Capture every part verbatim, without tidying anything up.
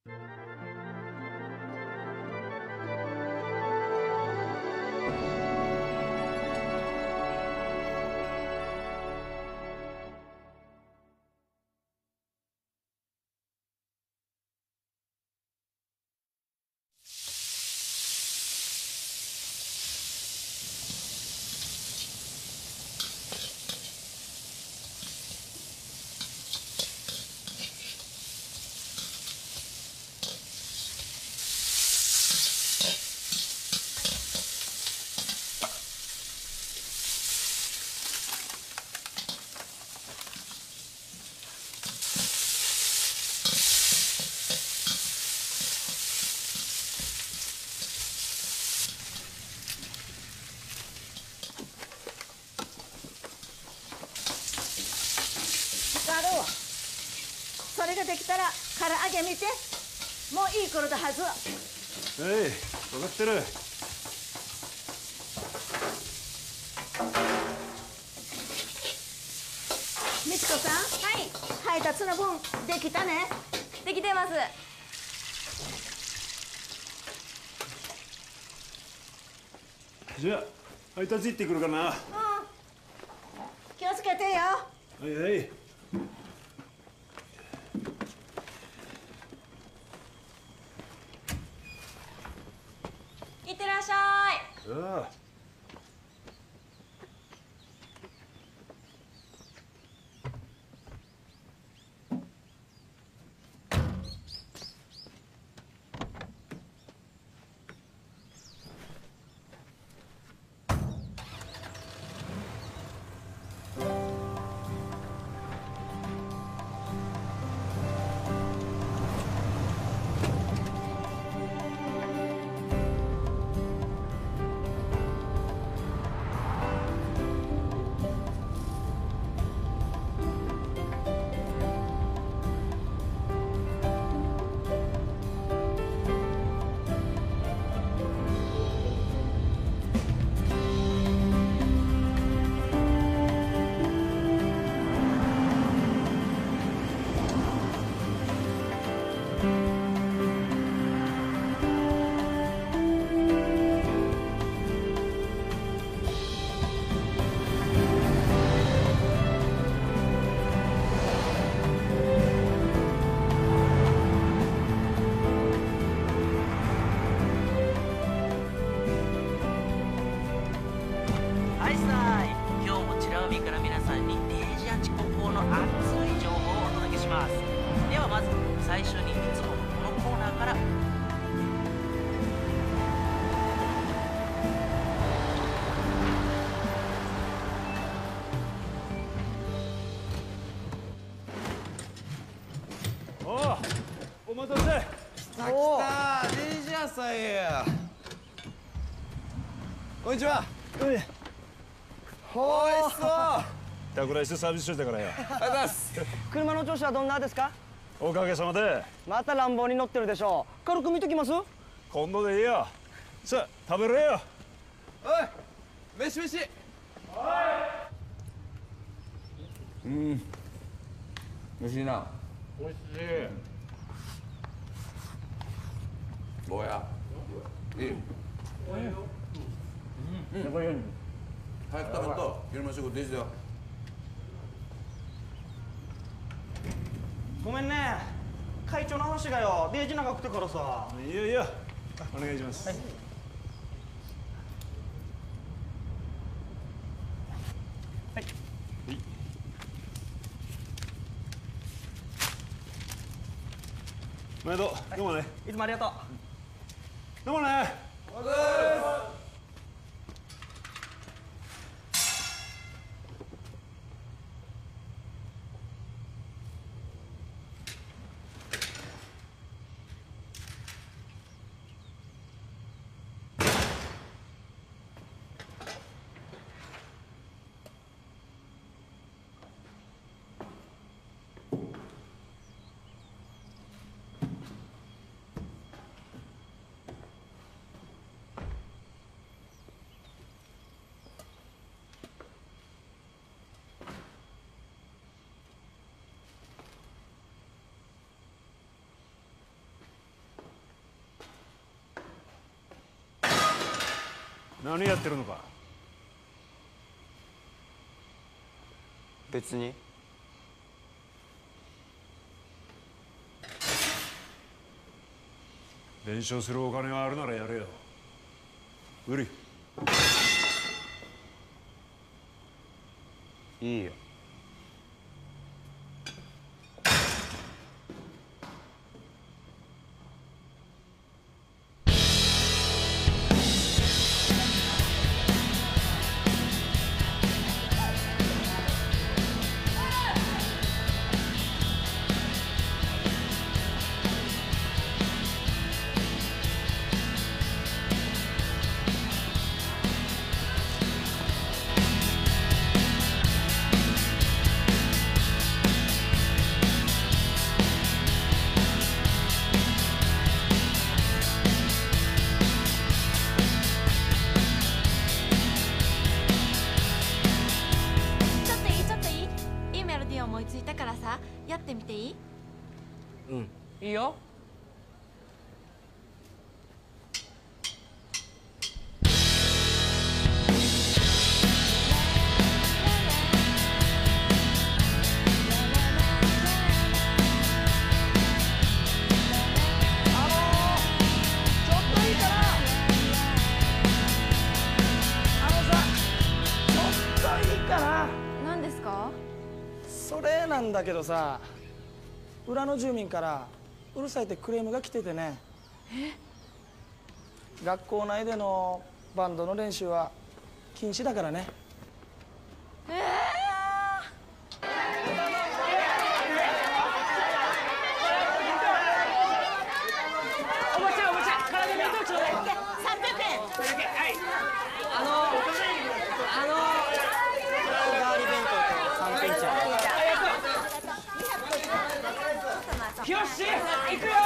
それができたら唐揚げ見て、もういい頃だはず。 はい、分かってる。 美智子さん、はい、配達の分できたね。 できてます。 じゃあ配達行ってくるかな。うん、 気をつけてよ。 はいはい。 いってらっしゃい。 ああ。お待たせ。 来た来た、デイジアさんや。こんにちは。 おいしそう。 宅配してサービスしといたからよ。 ありがとうございます。 車の調子はどんなですか？ おかげさまで。 また乱暴に乗ってるでしょう。軽く見ときます？ 今度でいいよ。さあ食べれよ。 おい、飯飯。はい。うん。美味しいな。 美味しい。 どうや。いい。うん。早く食べると、夜の仕事できたよ。 ごめんね。会長の話がよ、デージ長くてからさ。 いやいや、お願いします。はい。はい。おめでとう。どうもね。 いつもありがとう。 どうもね。 おはようございます。 何やってるのか。 別に。 弁償するお金があるならやれよ。無理。 いいよ。 思いついたからさ、やってみていい？ うん、いいよ。 それなんだけどさ、裏の住民からうるさいってクレームが来ててね。 え？ 学校内でのバンドの練習は禁止だからね。 えーおばちゃんおばちゃん、体弁当ちょうだい。 さんびゃくえん。 これだけ。はい。あのあの日替わり弁当と三品茶。 よし、行くよ。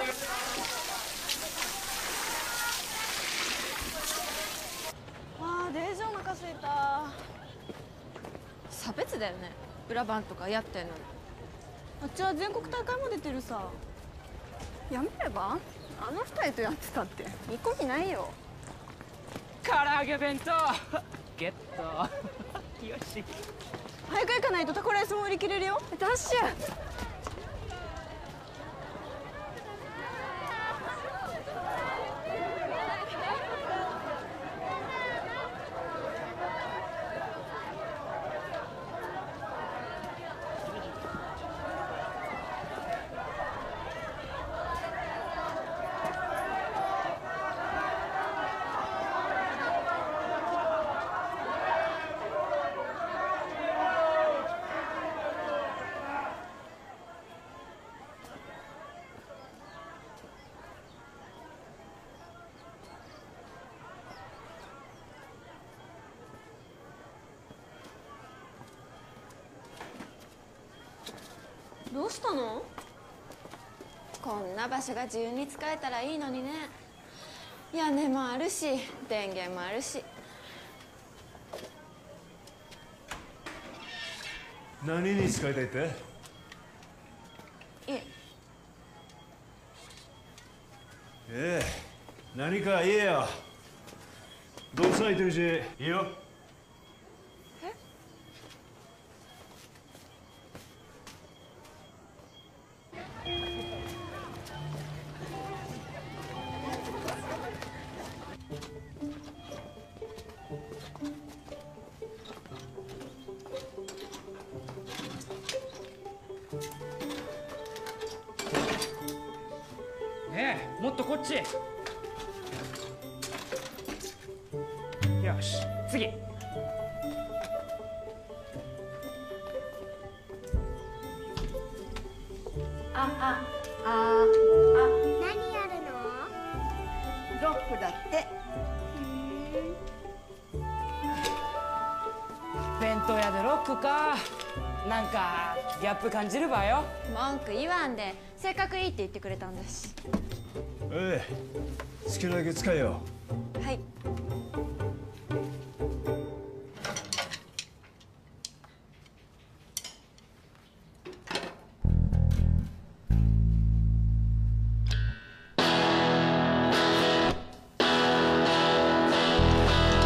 あー、デージお腹すいた。差別だよね、裏番とかやってんのに。あっちは全国大会も出てるさ。やめれば？あの二人とやってたって見込みないよ。 唐揚げ弁当ゲット。よし、 早く行かないとタコライスも売り切れるよ。ダッシュ。どうしたの？こんな場所が自由に使えたらいいのにね。屋根もあるし電源もあるし。 何に使いたいって？ いえ。 ええ、何か言えよ。どうせ空いてるしいいよ。 ねえ、もっとこっち。よし、次。 ああああ。 何やるの？ ロックだって。 弁当屋でロックか。なんかギャップ感じるわよ。 文句言わんで、せっかくいいって言ってくれたんだし。 ええ、好きなだけ使えよ。 はい。 え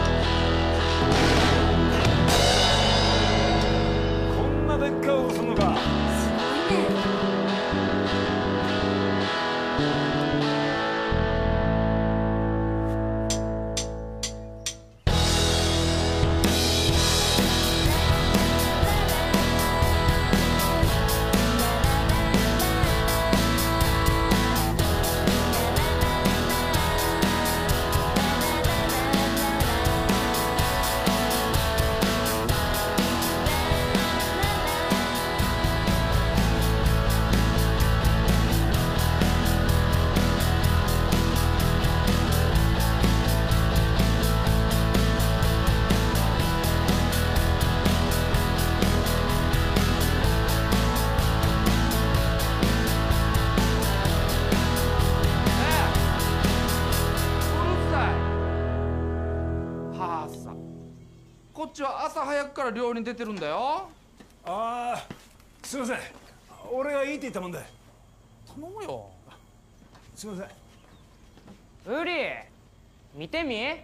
っちは朝早くから漁に出てるんだよ。 ああ、すいません。俺がいいって言ったもんで。 頼むよ。 すいません。 ウリ見てみ。 やっ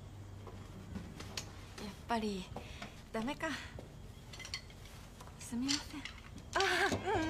ぱりダメか。すみません。ああ、うん。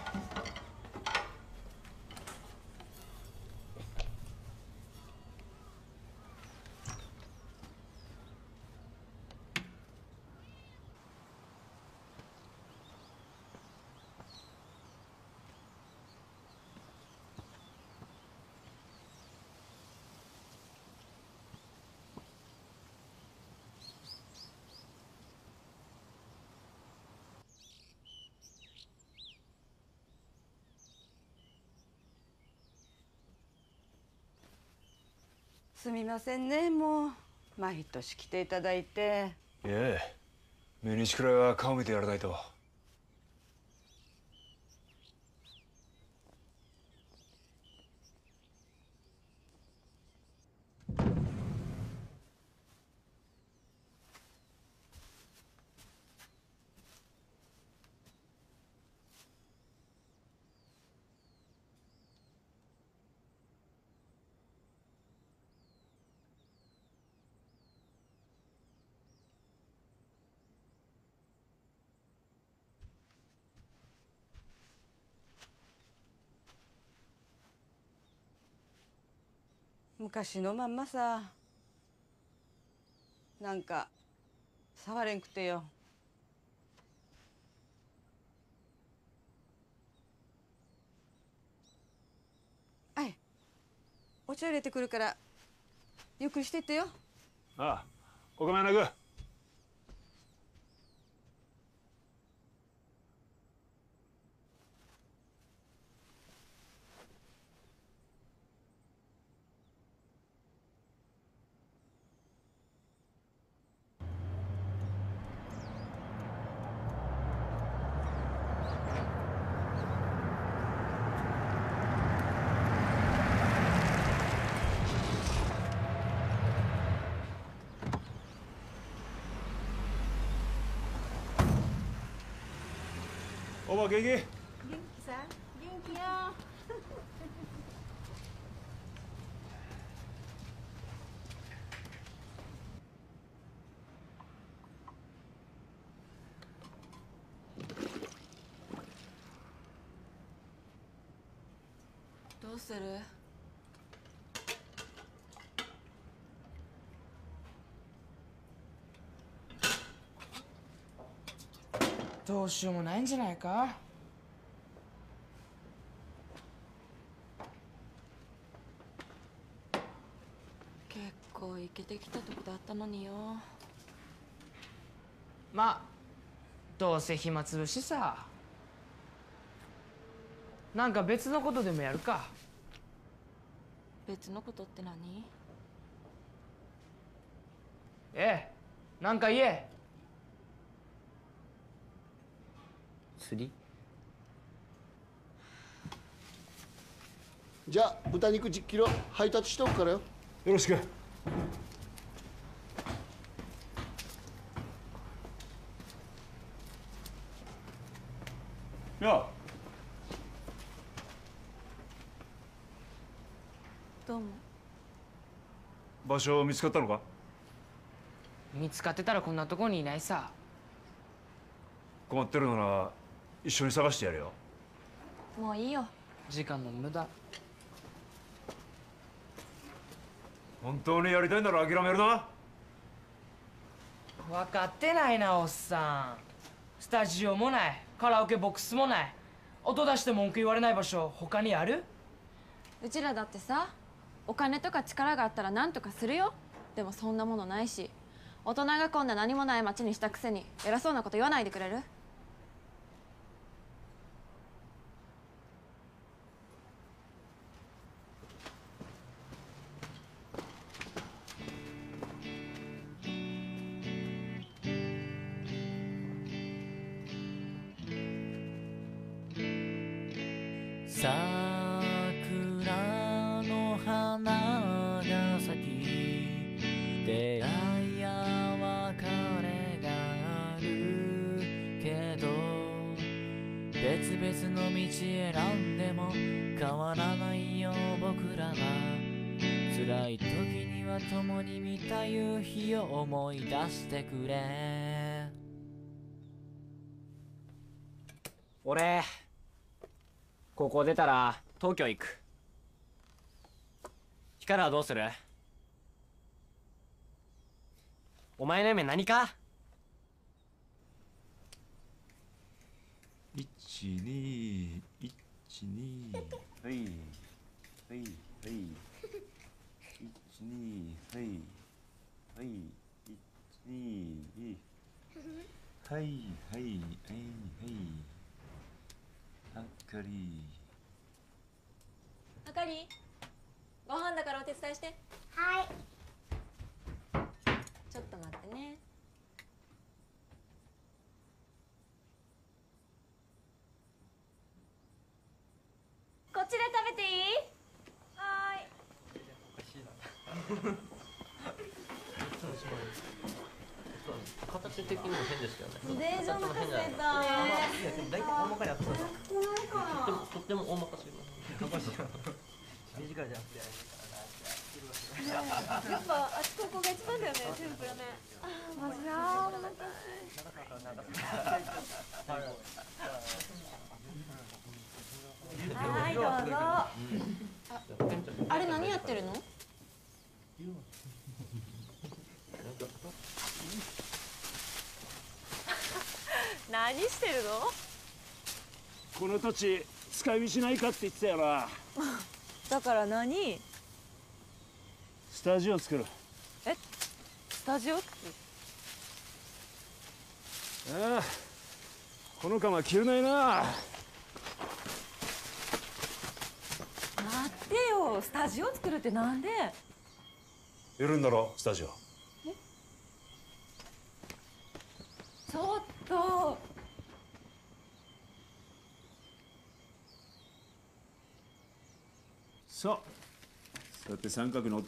すみませんね、もう毎年来ていただいて。 いえ、命日くらいは顔見てやらないと。 昔のまんまさ、なんか触れんくてよ。はい、お茶入れてくるからゆっくりしてってよ。 ああ、お構いなく。おば元気？ 元気さ、元気よ。 どうする？ どうしようもないんじゃないか。 結構イケてきたとこだったのによ。 まあどうせ暇つぶしさ。なんか別のことでもやるか。 別のことって何？ ええ、なんか言え。釣り？ じゃあ豚肉じゅっキロ配達しておくからよ。 よろしく。いや。 どうも。 場所見つかったのか？ 見つかってたらこんなとこにいないさ。 困ってるなら一緒に探してやるよ。 もういいよ。 時間の無駄。 本当にやりたいなら諦めるな。 分かってないな、おっさん。スタジオもない、カラオケボックスもない。音出して文句言われない場所他にある？ うちらだってさ、お金とか力があったら何とかするよ。でもそんなものないし、大人がこんな何もない町にしたくせに偉そうなこと言わないでくれる？ 桜の花が咲き、出会いや別れ別の道選んでも変わらないよ僕らは。辛い時には共に見た夕日を思い出してくれ。 俺高校出たら東京行く。光はどうする？お前の夢何か？ 一二一二はいはいはい一二はいはい一二はいはいはいはいあかりあかり、ご飯だからお手伝いして。 はい。 ちょっと待ってね。こっちで食べていい？はーい。 形的にも変でしたよね。 電車の変だよ。 大体大まかにやってた。とっても大まかすぎます。短いじゃなくて。 やっぱあっちここが一番だよね。天ぷらね。あ、マジやー。はいどうぞ。あ、あれ何やってるの？何してるの？ この土地使い道ないかって言ってたよな。 だから何？ スタジオ作る。 え、スタジオ？ああ、この釜切れないな。 待ってよ、スタジオ作るってなんで？ いるんだろスタジオ。 ちょっと。 そう。そうやって三角乗って。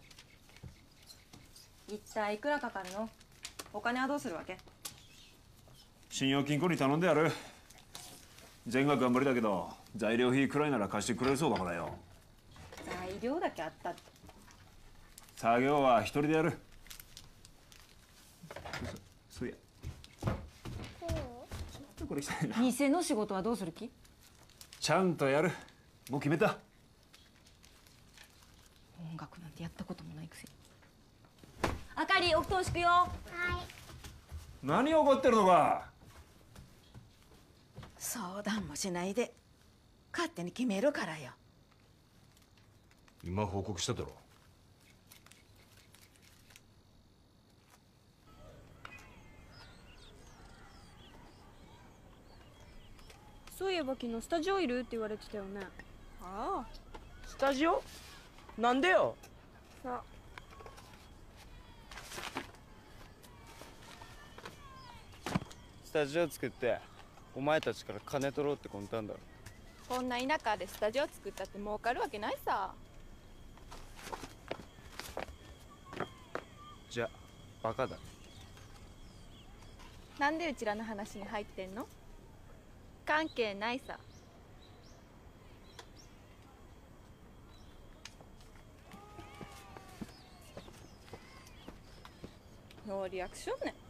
一体いくらかかるの？お金はどうするわけ？ 信用金庫に頼んでやる。全額は無理だけど材料費くらいなら貸してくれるそうだからよ。 材料だけあったって。 作業は一人でやる。そそうや。これ来たいな。 店の仕事はどうする気？ ちゃんとやる。もう決めた。 音楽なんてやったこともないくせに。あかり、お布団敷くよ。はい。 何怒ってるのか。 相談もしないで勝手に決めるからよ。 今報告しただろ。 そういえば昨日スタジオいるって言われてたよね。 ああ、スタジオ？なんでよ。 さあ、 スタジオ作ってお前たちから金取ろうって魂胆だろ。 こんな田舎でスタジオ作ったって儲かるわけないさ。 じゃバカだ。 なんでうちらの話に入ってんの？関係ないさ。ノーリアクションね。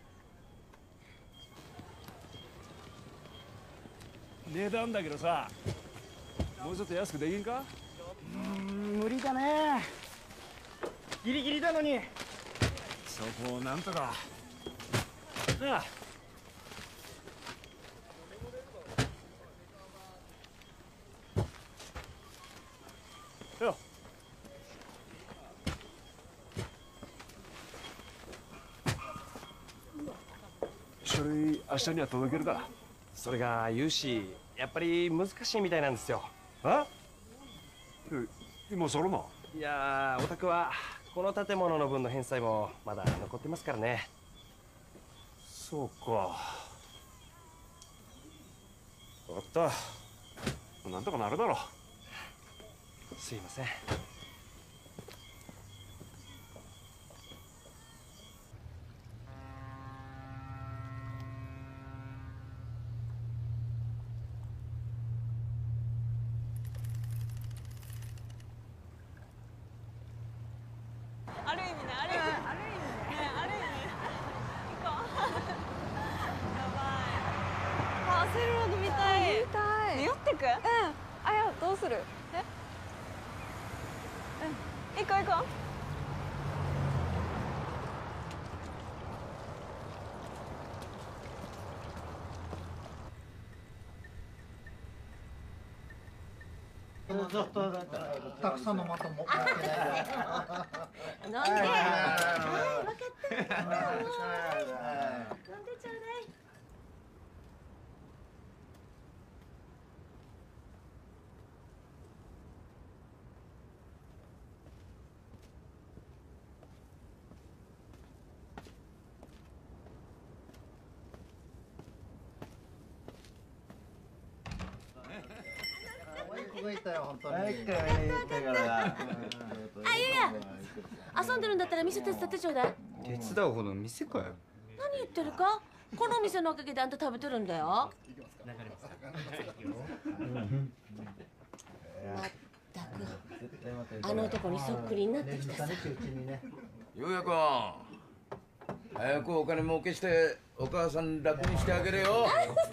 値段だけどさ、もうちょっと安くできんか？ うーん、無理だね。ギリギリだのに。 そこをなんとか。なあ。よ。書類明日には届けるから。 それが融資やっぱり難しいみたいなんですよ。 あ？今そろな。 いやー、お宅はこの建物の分の返済もまだ残ってますからね。 そうか。分かった。なんとかなるだろう。 すいません。 く？うん。あやどうする？え？うん。行こう行こう。 たくさんのまとも。 飲んで。はい、分かった。飲んでちょうだい。 動いたよ本当に。 あ、ゆうや、遊んでるんだったら店手伝ってちょうだい。 手伝うほど店かよ。 何言ってるか？このお店のおかげであんた食べてるんだよ。まったく、あの男にそっくりになってきたさ。 ようやくん、早くお金儲けしてお母さん楽にしてあげれよ。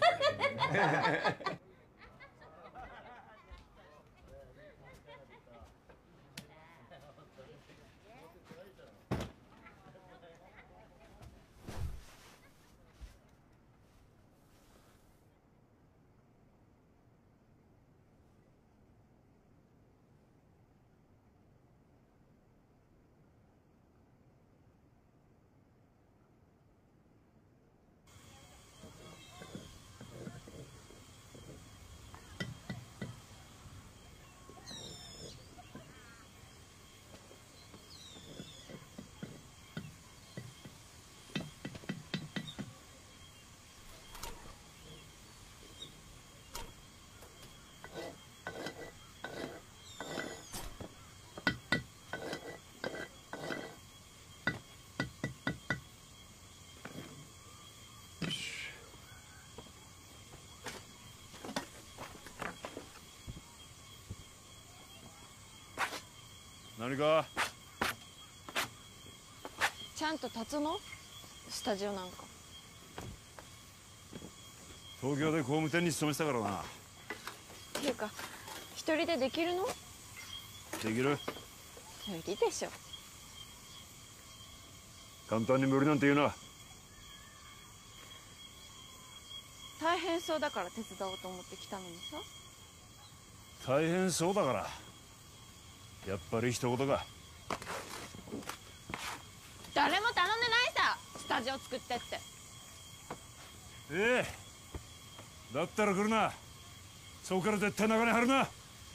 何か？ ちゃんと立つの？スタジオなんか。 東京で工務店に勤めてたからな。 っていうか、一人でできるの？ できる？ 無理でしょ。 簡単に無理なんて言うな。 大変そうだから手伝おうと思って来たのにさ。 大変そうだから。やっぱり一言か。 誰も頼んでないさ、スタジオ作ってって。 ええ、だったら来るな。そこから絶対中に入るな。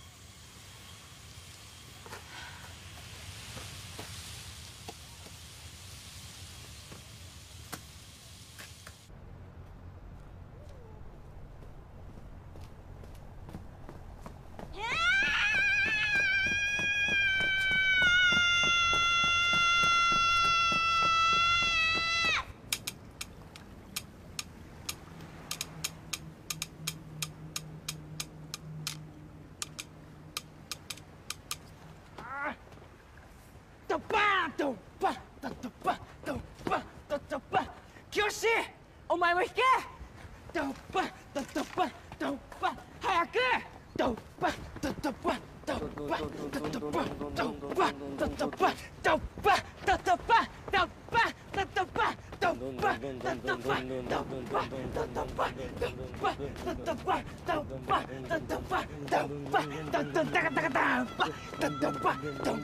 ドバーンドバンドドバンドバンドドバン。清志、お前も弾け。ドバンドドバンドバン、早く。ドバンドドバンドバンドドバンドバンドドバンドバンドドバンドバンドドバンドバンドドバンドバンドドバンドバンドドバンドバンドドバンドバンドドバンドドドダカダカダンバンドドバンドバンドドバンドドバンド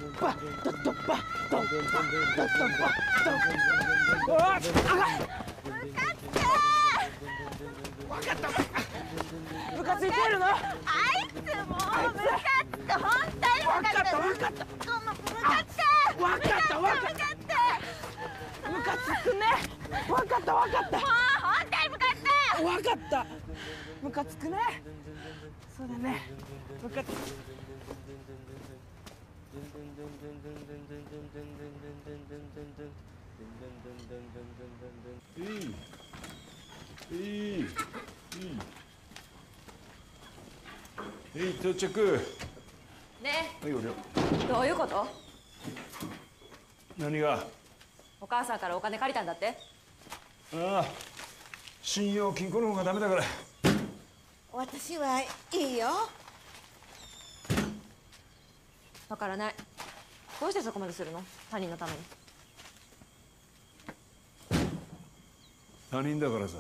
バンドおっ、あ分かったムカついてるの？あいつもうムカつく、本当にムカつく。 分かった分かったこのムカつく。 分かった分かったムカつくね。分かった分かった。もう本当にムカつく。分かったムカつくね。そうだねムカつく。 いいいいいいいい到着。 ねはい、おりょ。 どういうこと？ 何が？ お母さんからお金借りたんだって？ ああ、信用金庫の方がダメだから。 お私はいいよ。 わからない。どうしてそこまでするの？他人のために。 他人だからさ。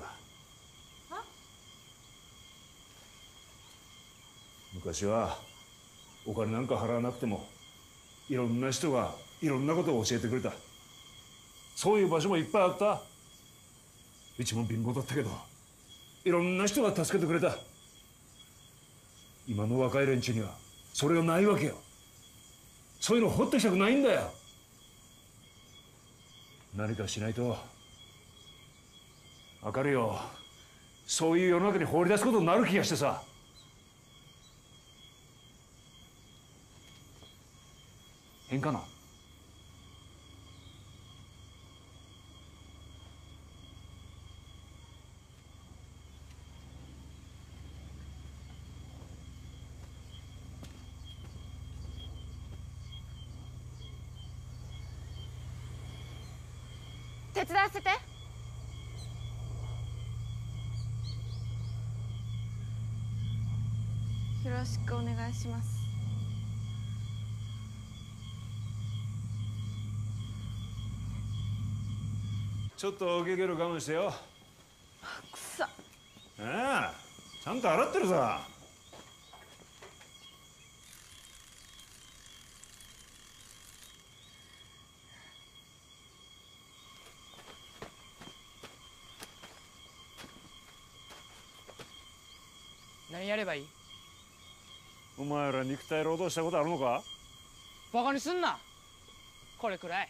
昔はお金なんか払わなくてもいろんな人がいろんなことを教えてくれた。そういう場所もいっぱいあった。うちも貧乏だったけどいろんな人が助けてくれた。今の若い連中にはそれがないわけよ。そういうのほっとしたくないんだよ。何かしないとわかるよ、そういう世の中に放り出すことになる気がしてさ。変かな。 手伝わせて。よろしくお願いします。 ちょっとゲゲル我慢してよ。 くさ。 ああ、ちゃんと洗ってるさ。 何やればいい？ お前ら肉体労働したことあるのか？ バカにすんな。これくらい。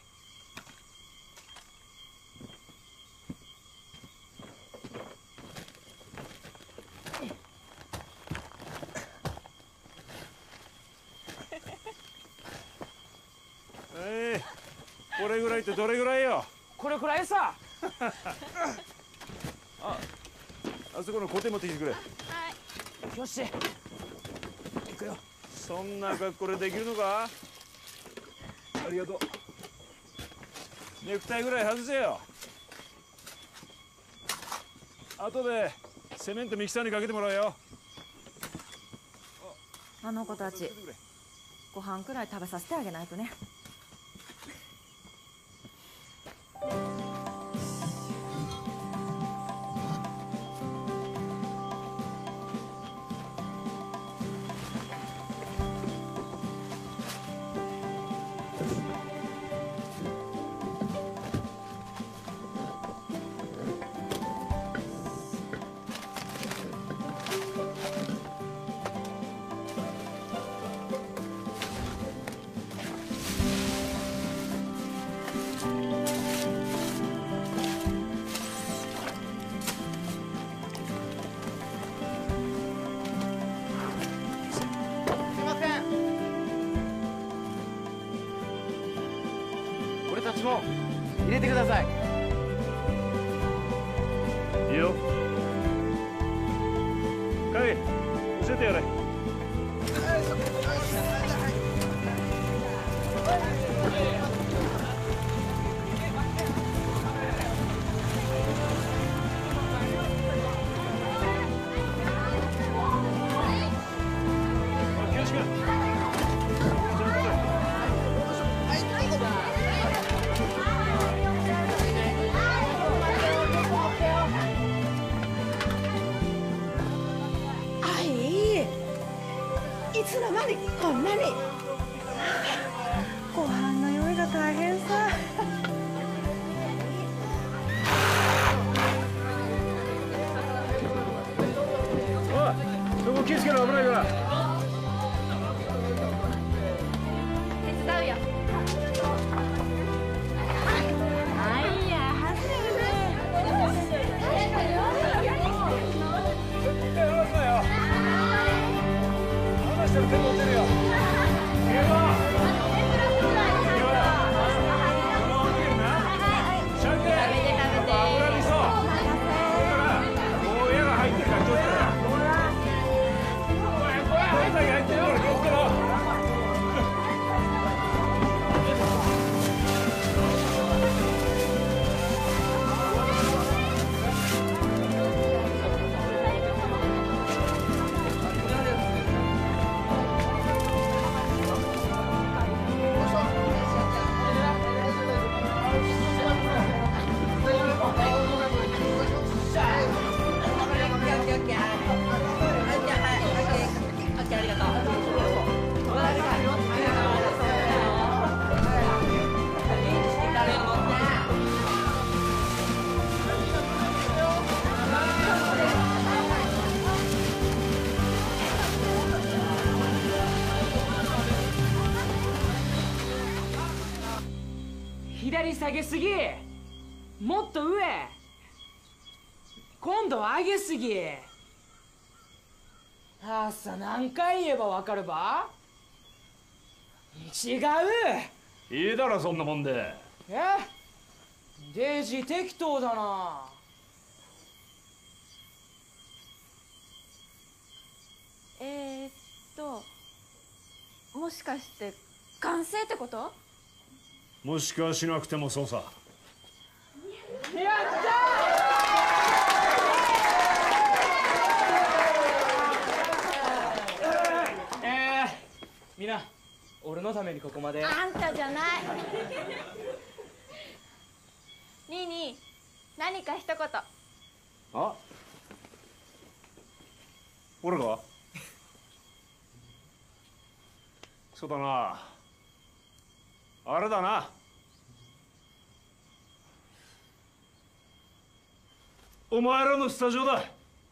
ええ、これぐらいってどれぐらいよ？ これくらいさ。 あ、あそこのコテ持ってきてくれ。 よし。行くよ。 そんな格好でできるのか？ありがとう。ネクタイぐらい外せよ。後でセメントミキサーにかけてもらうよ。 あの子たちご飯くらい食べさせてあげないとね。 俺たちも入れてください。 いいよ。カイ、教えてやれ。 いつの間にこんなに。ご飯の用意が大変さ。 おい、そこ気をつけろ、危ないから。 手伝うよ。あいや、はず手持ってるよ。 なり下げすぎ。もっと上。今度は上げすぎ。あっさ何回言えばわかるば。違う。 いいだろそんなもんで。 え、デイジー適当だな。 えー、っともしかして完成ってこと？ もしかしなくてもそうさ。 やったー。えー、みんな俺のためにここまで。 あんたじゃない。ニーニー、何か一言。 あ、俺がそうだな、あれだな、お前らのスタジオだ。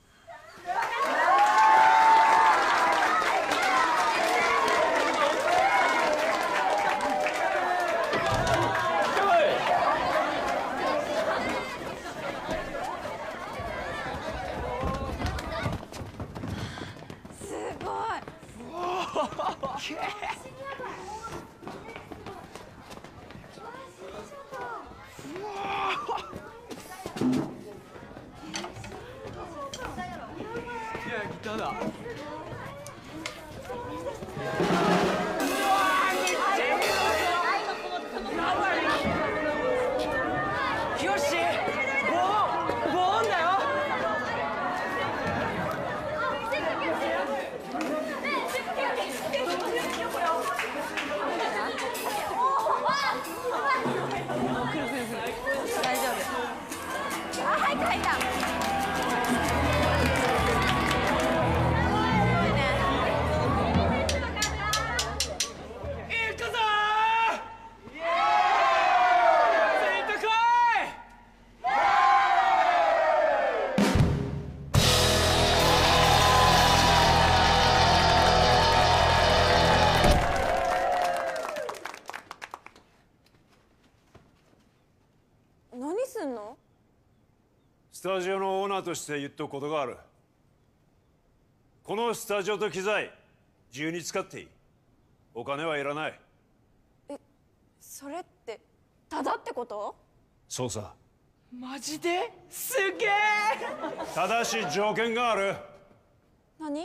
何すんの？ スタジオのオーナーとして言っとくことがある。このスタジオと機材自由に使っていい。お金はいらない。 え、それってタダってこと？ そうさ。 マジですげえ。 ただし条件がある。 何？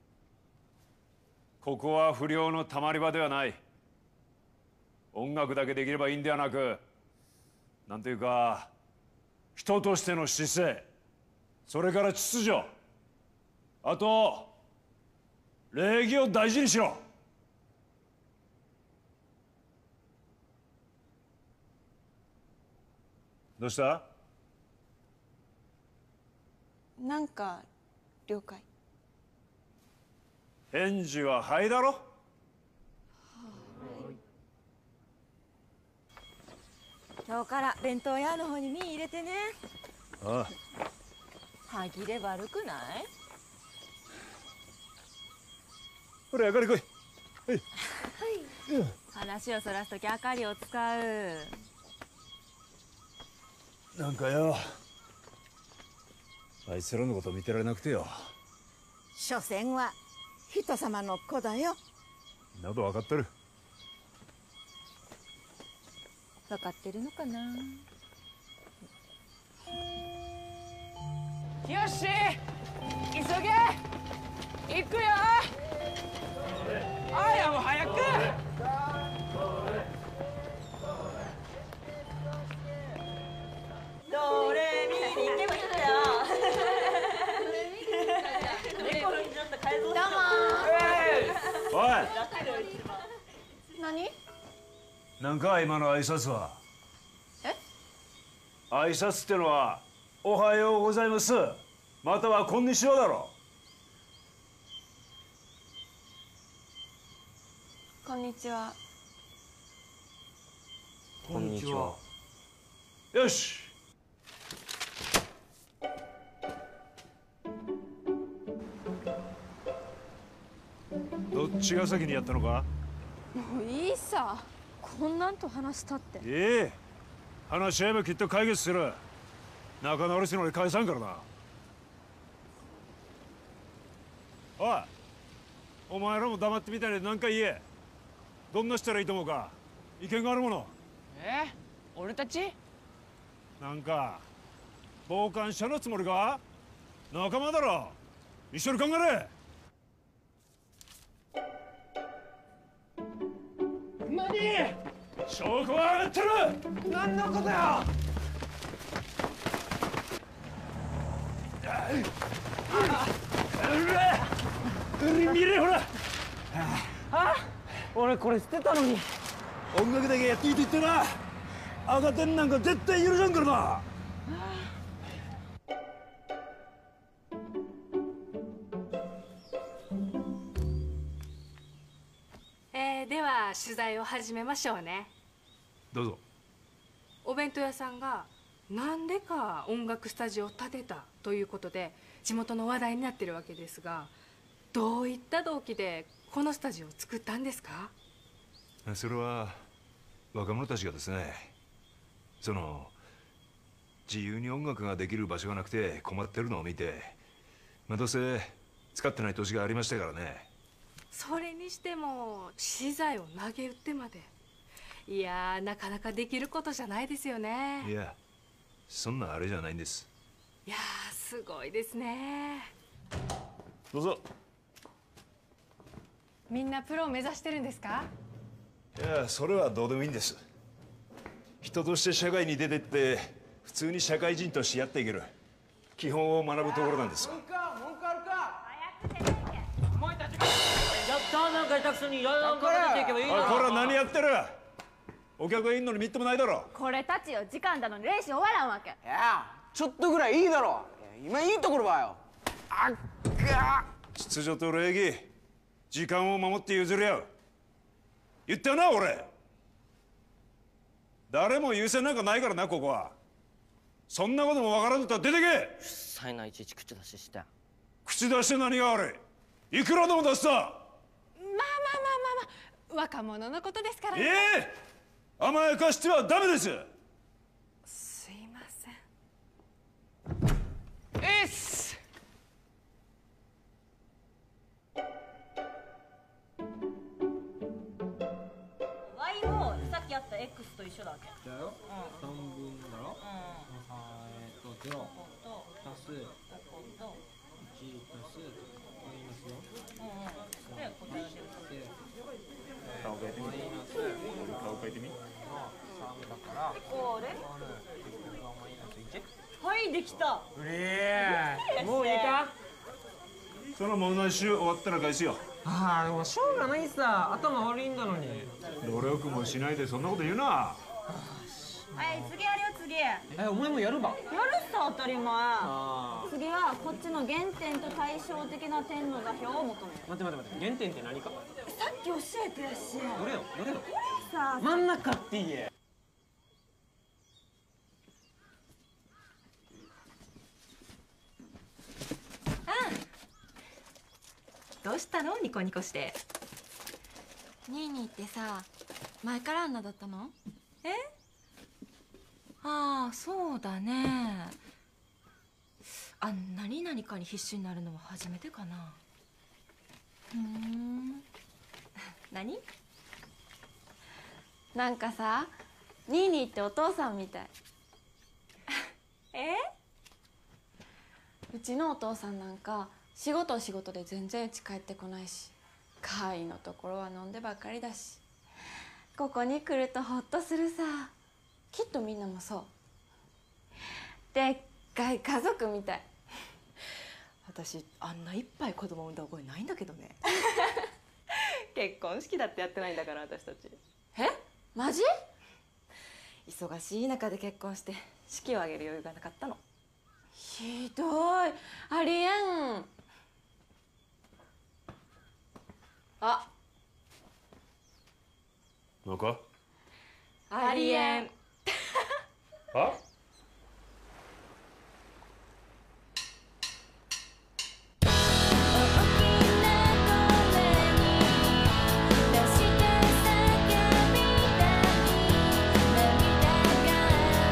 ここは不良のたまり場ではない。音楽だけできればいいんではなく、なんていうか人としての姿勢、それから秩序、あと礼儀を大事にしろ。どうした？ なんか了解。 返事ははいだろ。 今日から弁当屋の方に身入れてね。 ああ、 歯切れ悪くない？ ほら、あかり来い。はい。はい。 話をそらすときあかりを使う。 なんかよ、あいつらのこと見てられなくてよ。 所詮は人様の子だよ。 など分かってる。 分かってるのかな。 よし、急げ。行くよ。あやもう早く。 ドレミに行けばいいんだよ。猫のちょっと改造したの。 おい。 何？ なんか今の挨拶は。 え？ 挨拶ってのはおはようございます、またはこんにちはだろ。 こんにちは。 こんにちは。 よし。どっちが先にやったのか。 もういいさ、こんなんと話したって。 ええ、 話し合えばきっと解決する。仲直りするのに返さんからな。おい、お前らも黙ってみたいで何か言え。どんなしたらいいと思うか。意見があるもの。 えー、俺たちなんか傍観者のつもりか。仲間だろ、一緒に考えれ。 何？ 証拠は上がってる。 何のことよ。 見れほら。 あ、俺これ捨てたのに。 音楽だけやっていいと言ってな。赤点なんか絶対許さんからな。 えー、では取材を始めましょうね。 どうぞ。 お弁当屋さんがなんでか音楽スタジオを建てたということで地元の話題になってるわけですが、どういった動機でこのスタジオを作ったんですか？ それは若者たちがですね、その自由に音楽ができる場所がなくて困ってるのを見て、まあ、どうせ使ってない年がありましたからね。 それにしても資材を投げ打ってまで、いやーなかなかできることじゃないですよね。 いや、そんなあれじゃないんです。 いやーすごいですね。 どうぞ。 みんなプロを目指してるんですか？ いや、それはどうでもいいんです。人として社会に出てって普通に社会人としてやっていける基本を学ぶところなんですよ。 文句あるか？ やったー、なんか下手くそにいろいろ出ていけばいいだろ。 おい、こら何やってる。お客がいんのにみっともないだろ。 これたちよ、時間だのに練習終わらんわけ。 いや、ちょっとぐらいいいだろ。今いいところばよ。あっが秩序と礼儀、時間を守って譲り合う。言ったよな俺。誰も優先なんかないからな、ここは。そんなこともわからんのったら出てけ。 才能いちいち口出しして。 口出して何が悪い。いくらでも出した。 まあまあまあまあまあ、若者のことですからね。 ええー、甘やかしてはダメです。 すいません。 えっす。 y もさっきやった x と一緒だっけ？ だよ。三分だろ。うん。えっとゼロ足す一足すマイナスよ。 うんうん。で答えが出る。 顔変えてみ。マイナス顔変えてみ。三だから。 これ？ マイナス一。 はい、できた。 うれー。もういいか？ その問題集終わったら返すよ。 ああ、でもしょうがないさ。頭悪いんだのに。 努力もしないでそんなこと言うな。 はい、次やるよ、次。 え、お前もやるば。 やるさ、当たり前。次はこっちの原点と対照的な点の座標を求める。 待って待って待って、原点って何か。 さっき教えてやし。 どれよ、どれよ。 これさ、 真ん中って言え。 どうしたの？ニコニコして。 ニーニーってさ、前からあんなだったの？ え？ ああ、そうだね。あ、何々かに必死になるのは初めてかな。 ふーん。何？なんかさ、ニーニーってお父さんみたい。え？うちのお父さんなんか仕事は仕事で全然家帰ってこないし、会のところは飲んでばっかりだし、ここに来るとホッとするさ。きっとみんなもそう。でっかい家族みたい。 私あんないっぱい子供産んだ覚えないんだけどね。結婚式だってやってないんだから私たち。 え？マジ？ 忙しい中で結婚して式を挙げる余裕がなかったの。 ひどい、ありえん。あ、 なんかありえん。 あ？ 「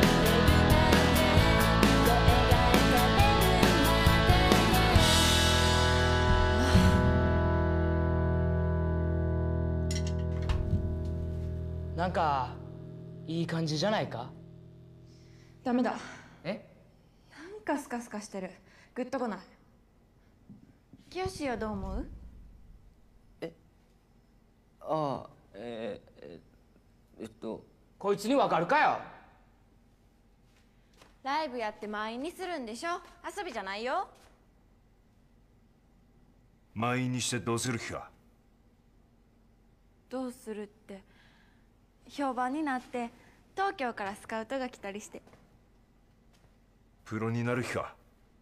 なんかいい感じじゃないか。 ダメだ。 え？ なんかスカスカしてる。グッとこない。清はどう思う？ ああ、えー、ええっとこいつにわかるかよ。 ライブやって満員にするんでしょ。遊びじゃないよ。 満員にしてどうする気か。 どうするって評判になって東京からスカウトが来たりして。 プロになる気か。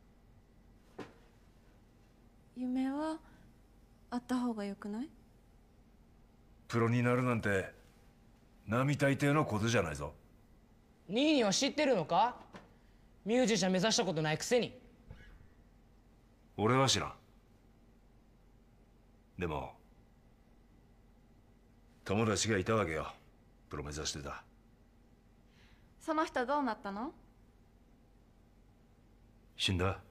夢はあった方がよくない？ プロになるなんて並大抵のことじゃないぞ。 ニーニーは知ってるのか？ミュージシャン目指したことないくせに。 俺は知らん。でも友達がいたわけよ。プロ目指してた。 その人どうなったの？ 死んだ。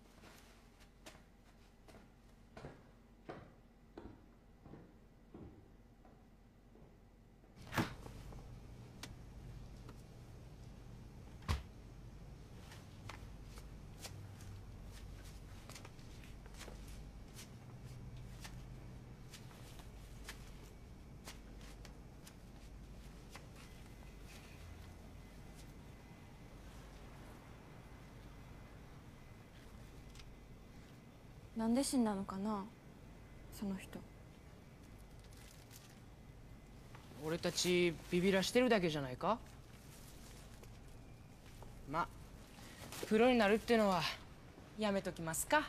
なんで死んだのかな、その人。 俺たちビビらしてるだけじゃないか。ま、プロになるってのはやめときますか。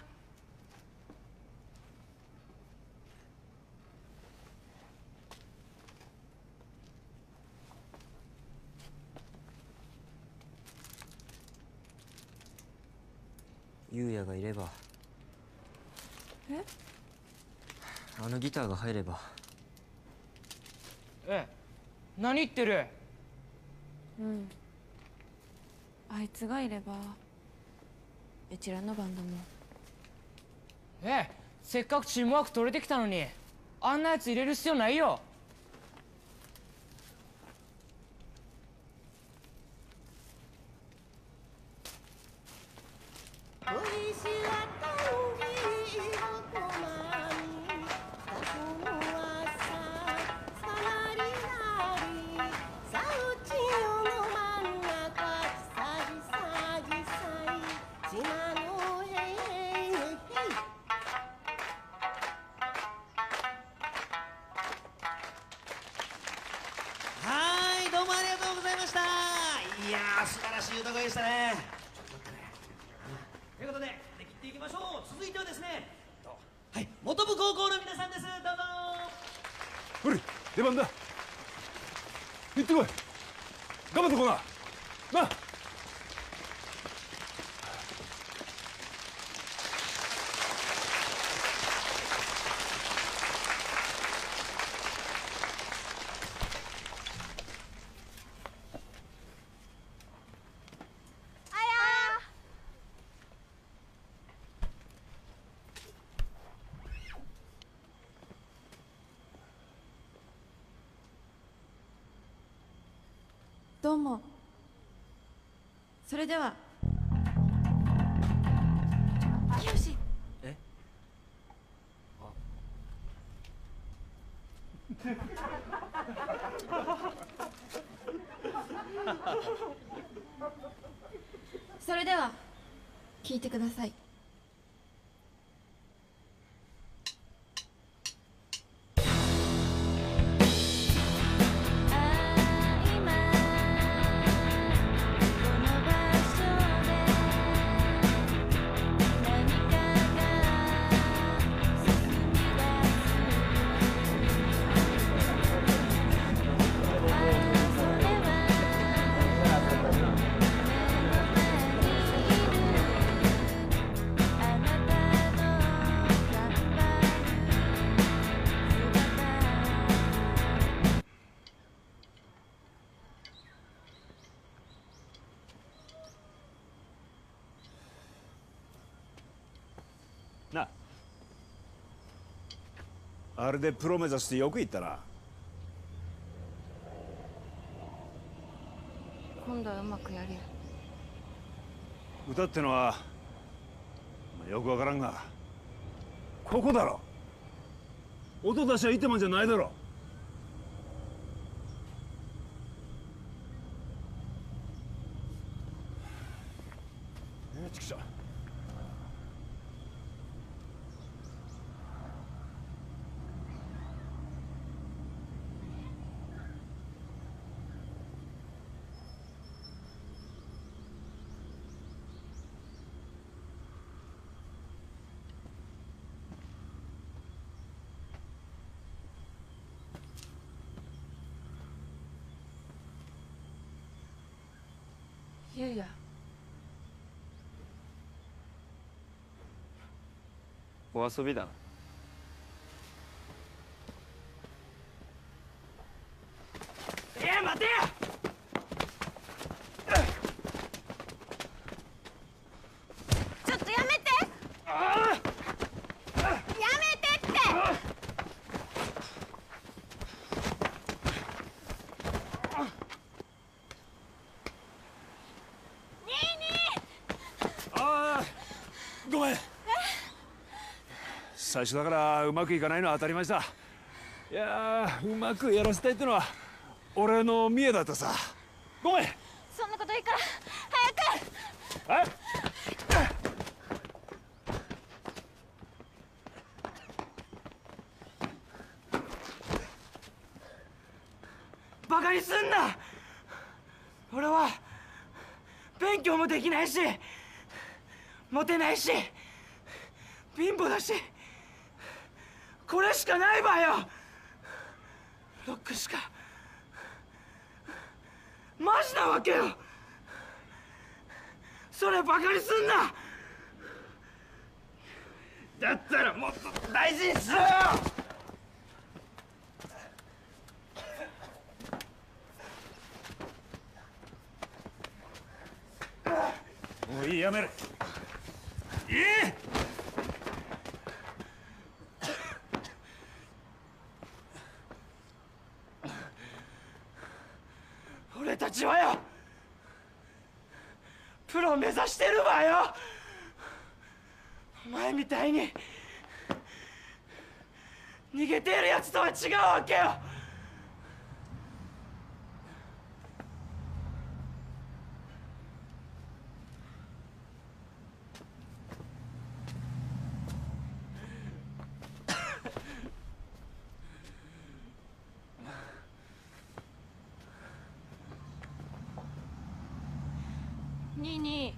優也がいれば、 え？ あのギターが入れば。 え、何言ってる？ うん。あいつがいればうちらのバンドも。 え、せっかくチームワーク取れてきたのにあんなやつ入れる必要ないよ。 はい、どうもありがとうございました。いやー、素晴らしい歌声でしたね。ちょっと待ってね。ということで、張り切っていきましょう。続いてはですね、はい、本部高校の皆さんです。どうぞ。 ほれ、出番だ。行ってこい。頑張ってこな。な。 どうも。それでは。清。 え？ それでは聞いてください。 なあれでプロ目指してよく言ったな。 今度はうまくやるよ。 歌ってのはよくわからんが、ここだろ。音出しゃいいってもんじゃないだろ。えー、ちくしょう。 ゆうや、 お遊びだな。 えー、待てよ。 ちょっとやめて。やめてって。 ごめん。最初だからうまくいかないのは当たり前さ。いやー、うまくやらせたいってのは俺の見栄だったさ。ごめん。 そんなこといいから早く。 え？ バカにすんな。俺は勉強もできないしモテないし貧乏だし、これしかないわよ。ロックしかマジなわけよ。それバカにすんな。だったらもっと大事にしろよ。 もういい、やめる。いい。 俺たちはよ、プロ目指してるわよ。お前みたいに逃げてるやつとは違うわけよ。 ニーニ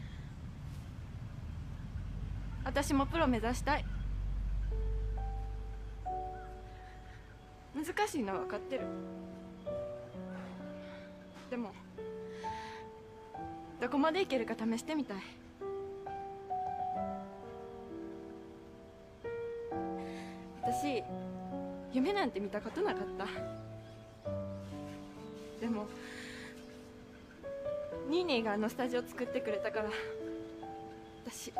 ー、私もプロ目指したい。難しいのは分かってる。でもどこまでいけるか試してみたい。私夢なんて見たことなかった。でもニーニーがあのスタジオ作ってくれたから私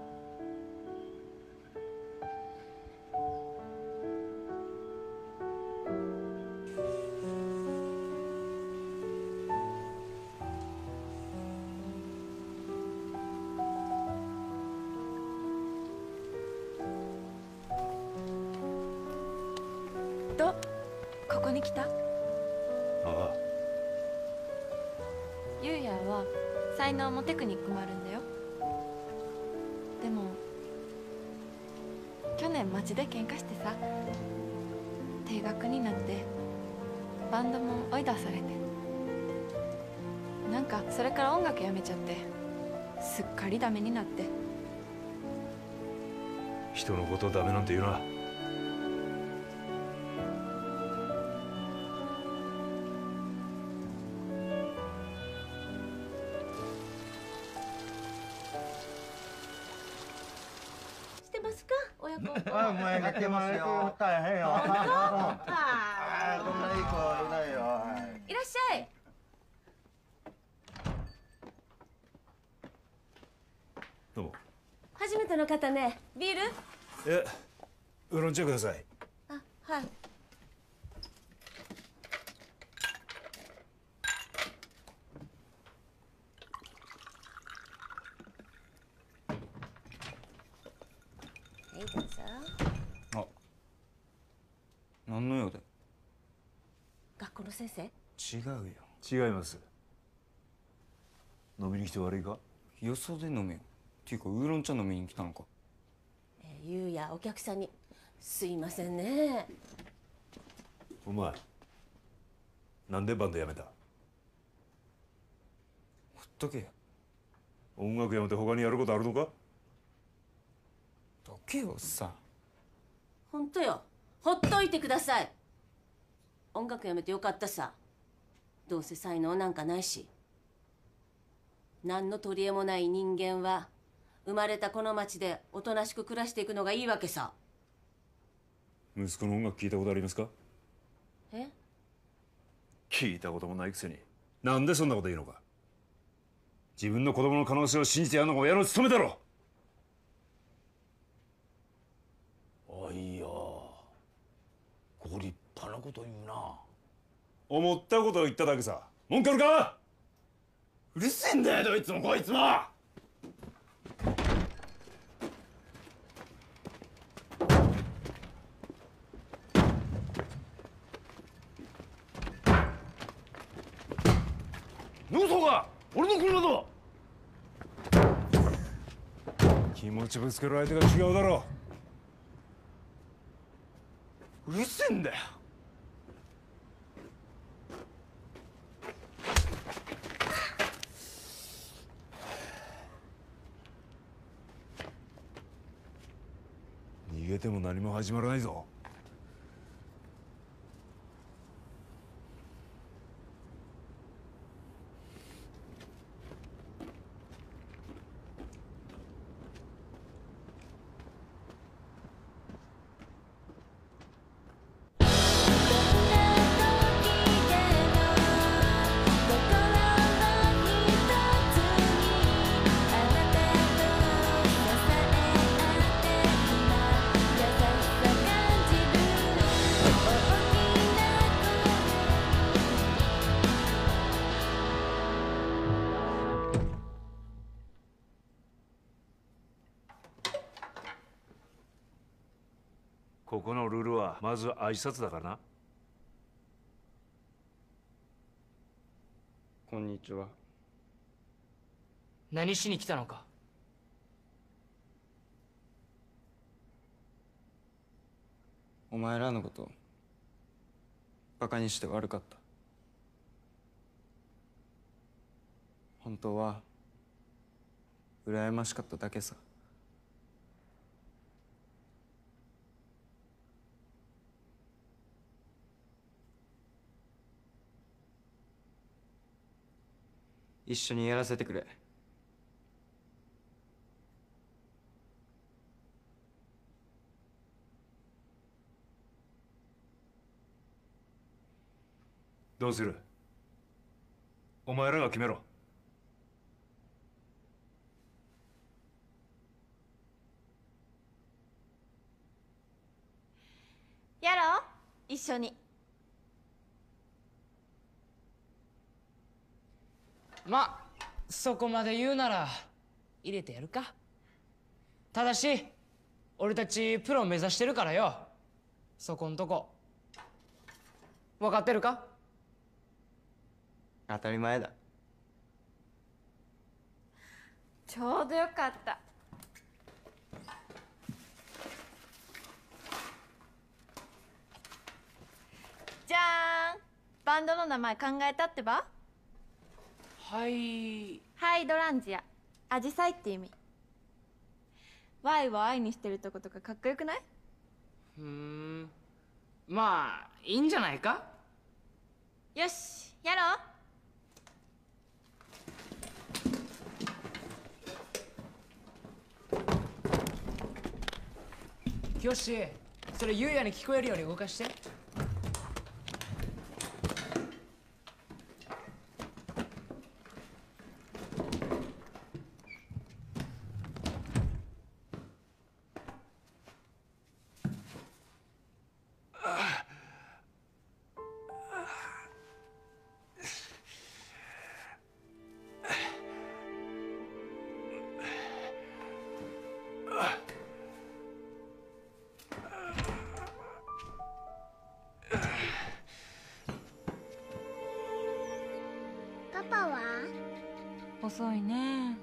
どう？ここに来た？ ああ。 ゆうやは才能もテクニックもあるんだよ。でも去年街で喧嘩してさ、停学になってバンドも追い出されて、なんかそれから音楽やめちゃってすっかりダメになって。 人のことをダメなんて言うな。 あ、もう寝てますよ。大変よ。 本当？ ああ、こんないい子いないよ。 いらっしゃい。 どうも。 初めての方ね。ビール？ え、ウーロン茶ください。 あ、はい。 ようで。 学校の先生？ 違うよ。 違います。飲みに来て悪いか？ よそで飲めよ。っていうかウーロン茶飲みに来たのか。 えー、ゆうやお客さんにすいませんね。 お前なんでバンドやめた？ほっとけよ。 音楽やめて他にやることあるのか？ どけよさ。 本当よ、ほっといてください。音楽やめてよかったさ。どうせ才能なんかないし。何の取り柄もない人間は生まれたこの町でおとなしく暮らしていくのがいいわけさ。 息子の音楽聞いたことありますか？ え？ 聞いたこともないくせになんでそんなこと言うのか。自分の子供の可能性を信じてやるのが親の務めだろ。 あ、いや、ご立派なこと言うな。 思ったことを言っただけさ。文句あるか？ うるせえんだよ、どいつもこいつも。 ノソが俺の車だ。気持ちぶつける相手が違うだろう。うるせえんだよ。 逃げても何も始まらないぞ。ここのルールはまず挨拶だからな。 こんにちは。 何しに来たのか？ お前らのことバカにして悪かった。本当は羨ましかっただけさ。一緒にやらせてくれ。 どうする？お前らが決めろ。 やろう、一緒に。 まあそこまで言うなら入れてやるか。ただし俺たちプロ目指してるからよ、そこんとこ分かってるか？ 当たり前だ。 ちょうどよかった。じゃーん、バンドの名前考えたってば？ はい。 ハイドランジア、アジサイって意味。ワイを愛にしてるとことかかっこよくない？ ふーん、まあいいんじゃないか。 よし、やろう。 よし、それゆうやに聞こえるように動かして。 遅いね。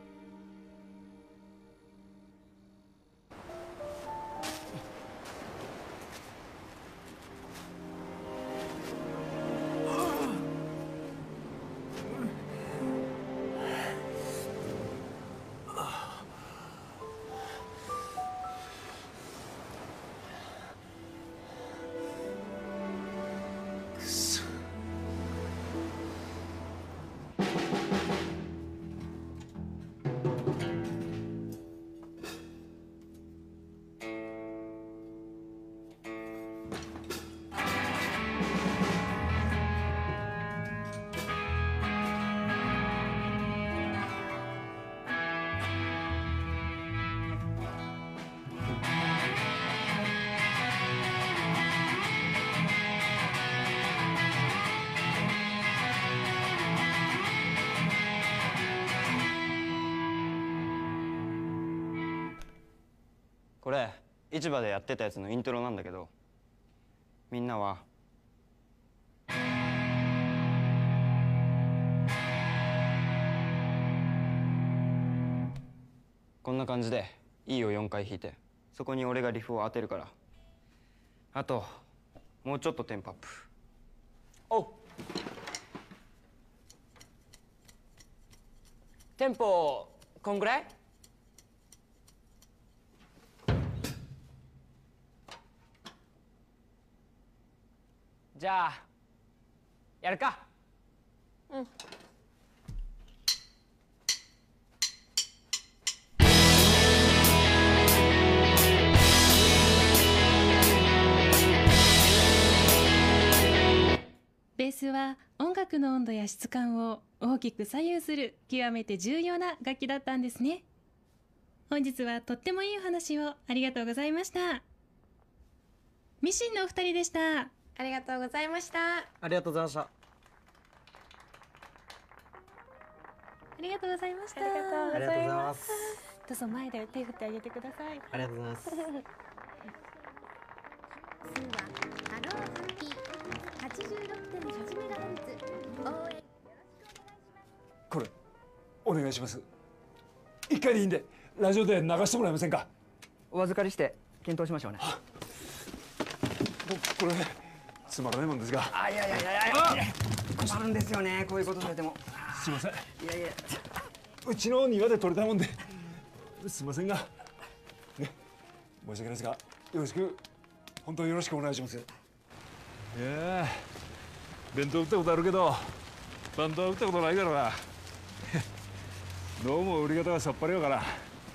これ市場でやってたやつのイントロなんだけど、みんなはこんな感じで E をよんかい弾いて、そこに俺がリフを当てるから。あともうちょっとテンポアップ。 おう。テンポこんぐらい？じゃあやるか。うん。 ベースは音楽の温度や質感を大きく左右する極めて重要な楽器だったんですね。本日はとってもいいお話をありがとうございました。ミシンのお二人でした。 ありがとうございました。 ありがとうございました。 ありがとうございました。 ありがとうございます。 どうぞ前で手振ってあげてください。 ありがとうございます。 ハローハッピーはちじゅうろくてんはちメガヘルツ応援これお願いします。一回でいいんでラジオで流してもらえませんか。 お預かりして検討しましょうね。 これつまらないもんですが。 あ、いやいやいやいや困るんですよね、こういうことされても。 すいません。 いやいやうちの庭で採れたもんですいませんがね、申し訳ないですがよろしく、本当によろしくお願いします。いや弁当売ったことあるけどバンドは売ったことないからな。どうも売り方がさっぱりやから。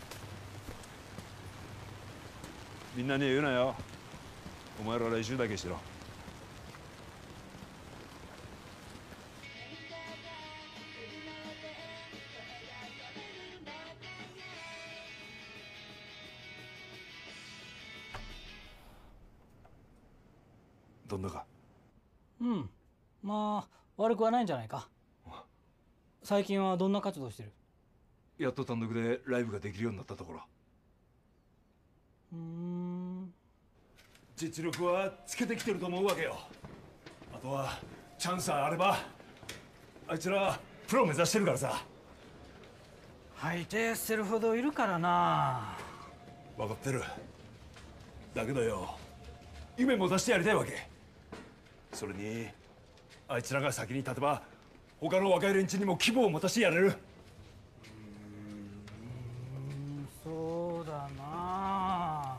みんなに言うなよ。お前ら来週だけしろ。どんなか。 うん、まあ悪くはないんじゃないか。最近はどんな活動してる？ やっと単独でライブができるようになったところ。 うーん、 実力はつけてきてると思うわけよ。あとはチャンスさえあれば、あいつらプロ目指してるからさ。 吐いて捨てるほどいるからな。 分かってる。だけどよ、夢持たせてやりたいわけ。それにあいつらが先に立てば他の若い連中にも希望を持たせてやれる。 うーん、そうだな。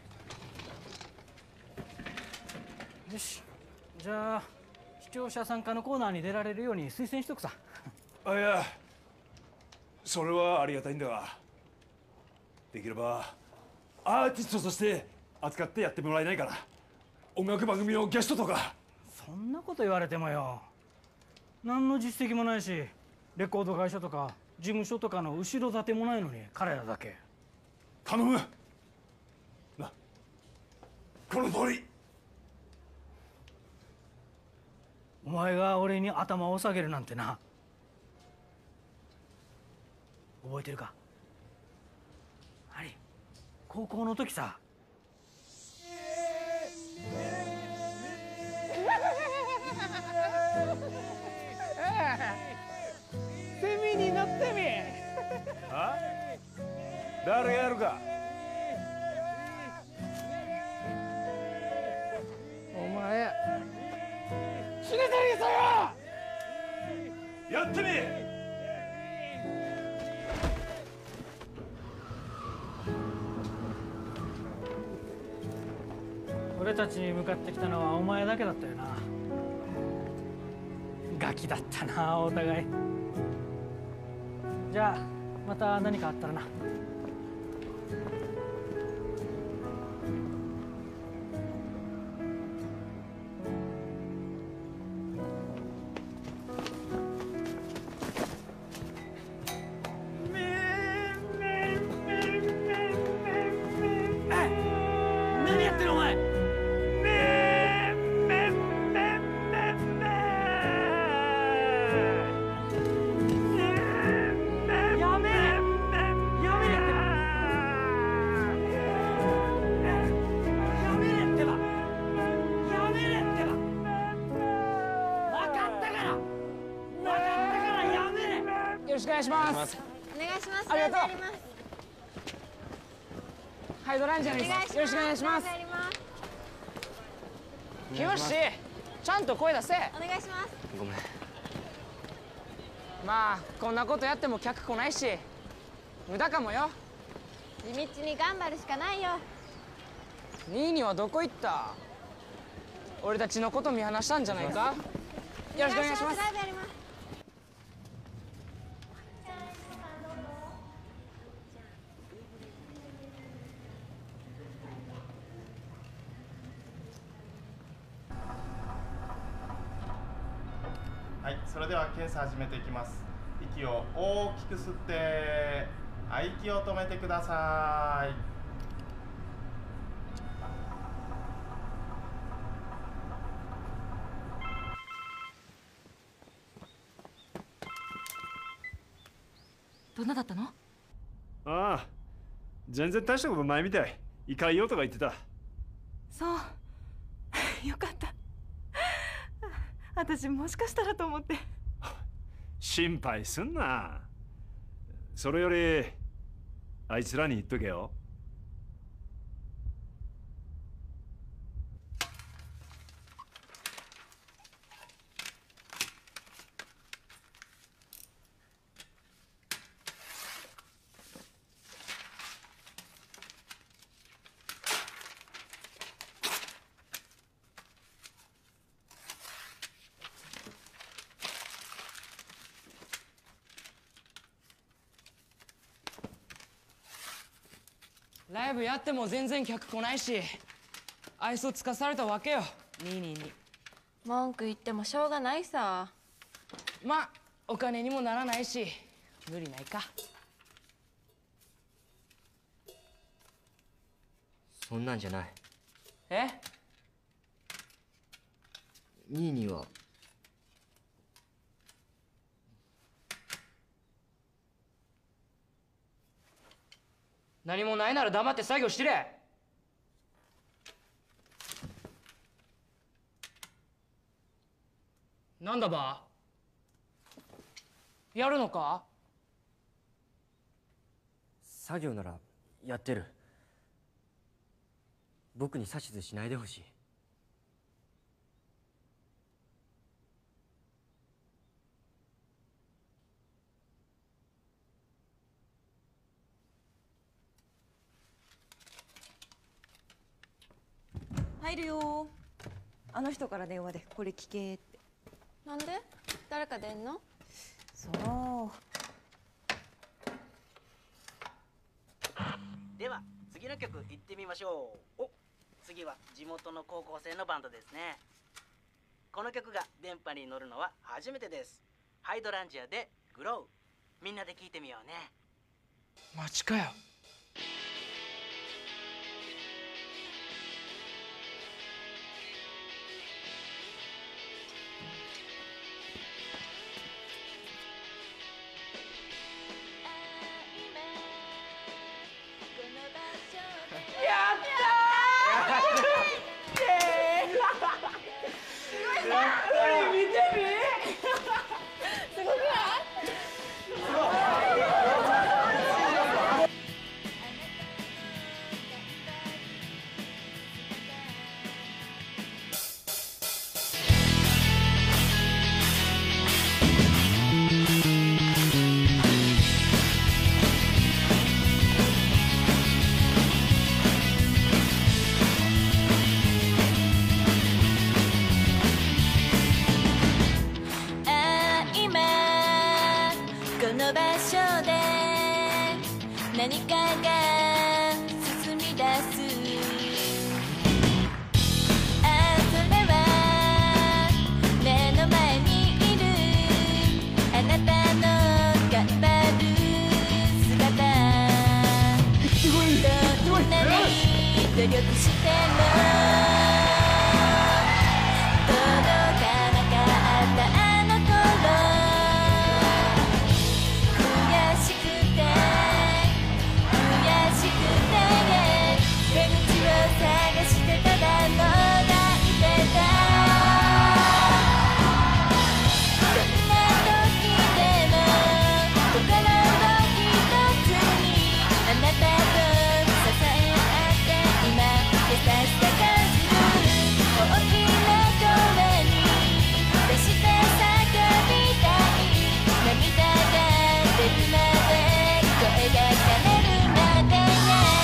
よし、じゃあ視聴者参加のコーナーに出られるように推薦しとくさ。 あ、いやそれはありがたいんだが、できればアーティストとして扱ってやってもらえないかな。音楽番組のゲストとか。 そんなこと言われてもよ、何の実績もないし、レコード会社とか事務所とかの後ろ盾もないのに彼らだけ。 頼むな、この通り。 お前が俺に頭を下げるなんてな。覚えてるか？あれ高校の時さ。 セミに乗ってみ。 誰がやるか。 お前死ねたりさよ。やってみ。 俺たちに向かってきたのはお前だけだったよな。ガキだったなお互い。じゃあまた何かあったらな。 何やってるお前。 よろしくお願いします。 お願いします。 ありがとうやります。 ハイドランジャーです。よろしくお願いします。 やります。 きよし、ちゃんと声出せ。 お願いします。 ごめん。 まあこんなことやっても客来ないし無駄かもよ。 地道に頑張るしかないよ。 ニーニはどこ行った？俺たちのこと見放したんじゃないか？よろしくお願いします。 ライブやります。 はい、それでは検査始めていきます。息を大きく吸って、はい、息を止めてください。 どんなだったの？ ああ、全然大したことないみたい。胃潰瘍とか言ってた。 そうよかった。私もしかしたらと思って。 心配すんな。それよりあいつらに言っとけよ。 ライブやっても全然客来ないし愛想つかされたわけよニーニーに。 文句言ってもしょうがないさ。 まあお金にもならないし無理ないか。 そんなんじゃない。 え？ ニーニーは何もないなら黙って作業してれ。なんだば？やるのか？ 作業ならやってる。僕に指図しないでほしい。 入るよ。あの人から電話でこれ聞けって。 なんで？誰か出んの？ そうでは次の曲行ってみましょう。お、次は地元の高校生のバンドですね。この曲が電波に乗るのは初めてです。ハイドランジアでグロー。みんなで聴いてみようね。 マジかよ。 何かが進み出す。ああ、それは目の前にいるあなたの頑張る姿。どんなに努力しても届かなかったあの頃、悔しくて悔しくて出口を探してただもがいてた。どんな時でも心を一つにあなたと支え合って今優しさ感じる。大きな声に出して叫びたい。涙が出るまで声が枯れるまでね。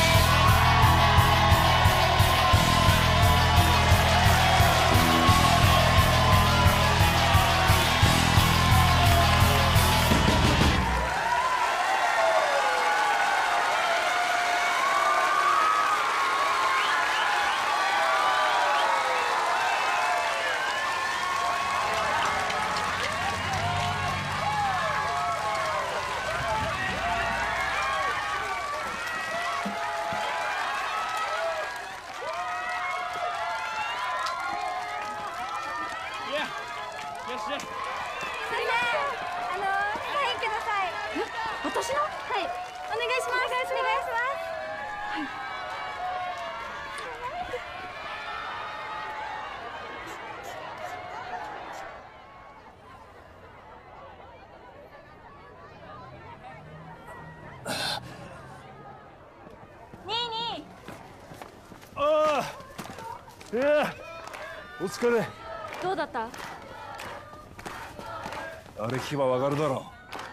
すいません、あのサインください。え、私の？はい、お願いします。お願いします。はい。ニーニー。 ああ、いや、お疲れ。 どうだった？ あれ聞けばわかるだろ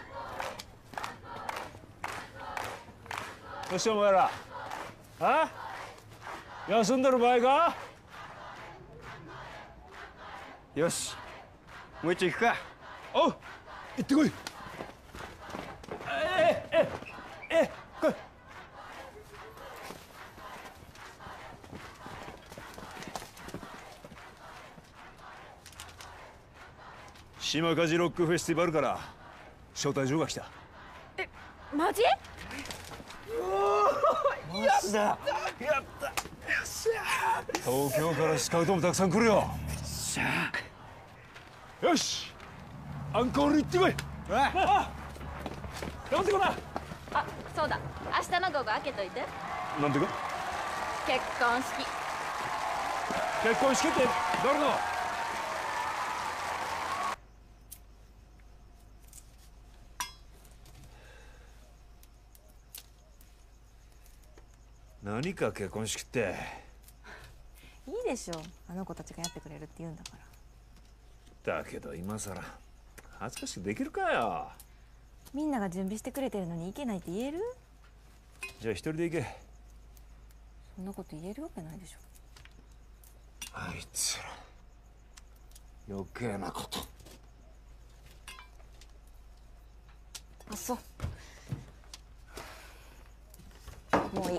う。どうしてお前ら、あ？休んでる場合か？ よし、もう一丁行くか。 おう、行ってこい。ええええ来い。島カジロックフェスティバルから招待状が来た。 え、マジ？ マジだ。やった。よっしゃ。東京からスカウトもたくさん来るよ。よっしゃ。よし。アンコール行ってこい。あ、頑張ってこな。 あ、そうだ。明日の午後開けといて。 なんでか？ 結婚式。 結婚式って誰の？何か結婚式って。 いいでしょ、あの子たちがやってくれるって言うんだから。 だけど今さら恥ずかしくできるかよ。 みんなが準備してくれてるのに行けないって言える？ じゃあ一人で行け。 そんなこと言えるわけないでしょ。 あいつら余計なこと。 あ、そう、もういい。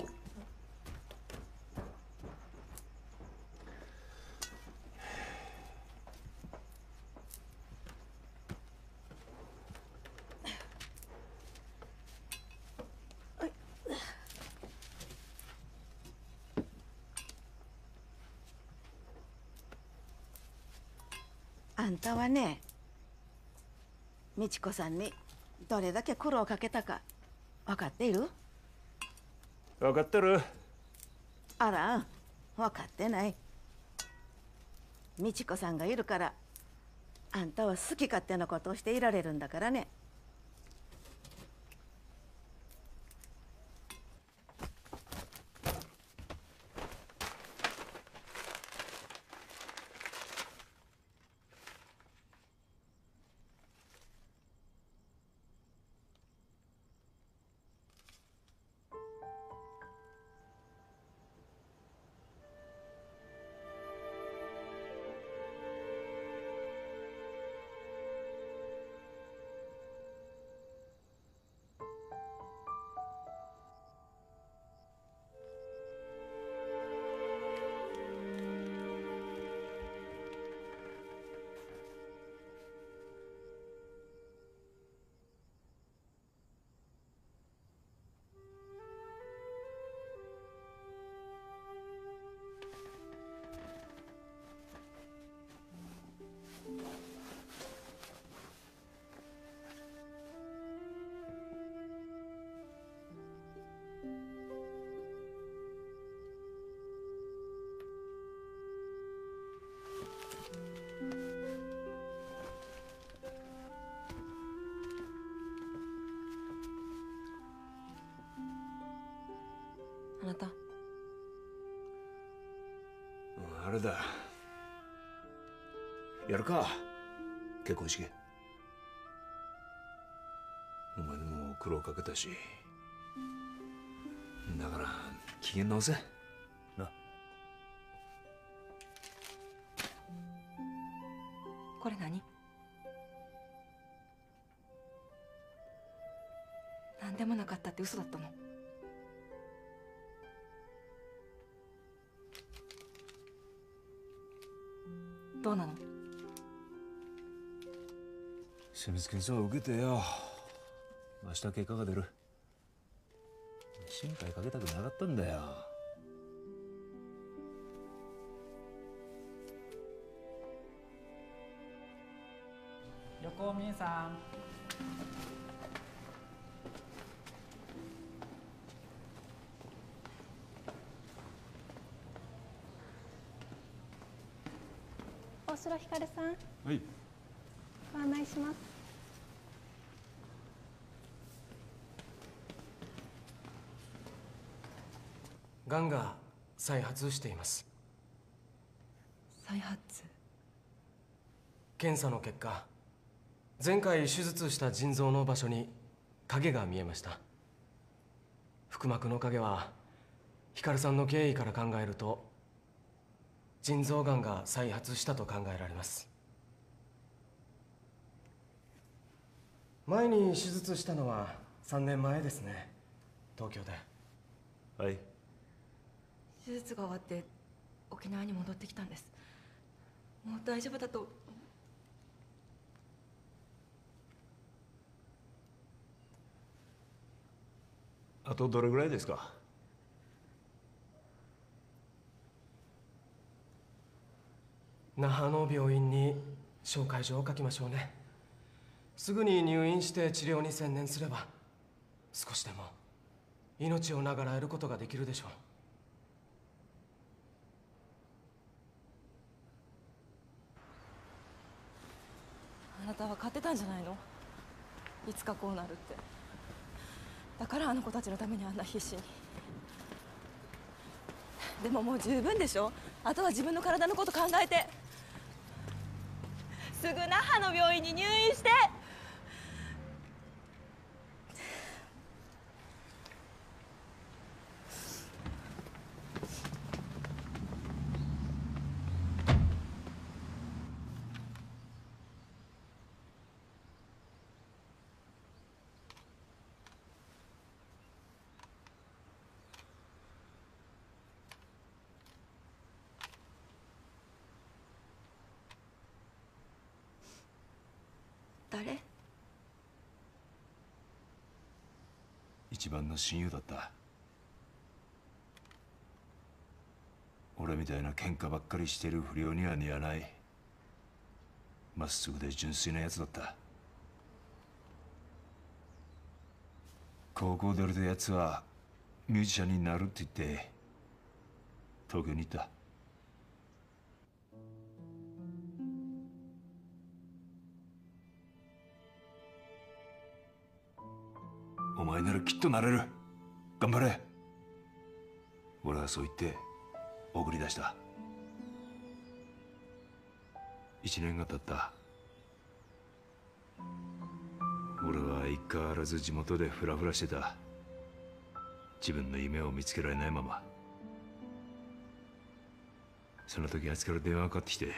あんたはね、美智子さんにどれだけ苦労をかけたか分かっている？ 分かってる。 あら、分かってない。美智子さんがいるからあんたは好き勝手なことをしていられるんだからね。 れだ。やるか、結婚式。お前にも苦労かけたし、だから機嫌直せな。 これ何？何でもなかったって嘘だったの？どうなの？ 精密検査を受けてよ。明日結果が出る。心配かけたくなかったんだよ。 横見さん。 大城ひかるさん、 はい。 ご案内します。 がんが再発しています。 再発？ 検査の結果、前回手術した腎臓の場所に影が見えました。腹膜の影はひかるさんの経緯から考えると腎臓がんが再発したと考えられます。前に手術したのはさんねんまえですね、東京で。 はい。 手術が終わって沖縄に戻ってきたんです。もう大丈夫だと。 あとどれぐらいですか？ 那覇の病院に紹介状を書きましょうね。すぐに入院して治療に専念すれば少しでも命を長らえることができるでしょう。 あなたは買ってたんじゃないの？いつかこうなるって。だからあの子たちのためにあんな必死に。でももう十分でしょ。あとは自分の体のこと考えて。すぐ那覇の病院に入院して。誰？ 一番の親友だった。俺みたいな喧嘩ばっかりしてる不良には似合わない、まっすぐで純粋なやつだった。高校出るとやつはミュージシャンになるって言って東京に行った。お前ならきっとなれる。頑張れ。俺はそう言って送り出した。一年が経った。俺は相変わらず地元でフラフラしてた。自分の夢を見つけられないまま。その時あいつから電話がかかってきて、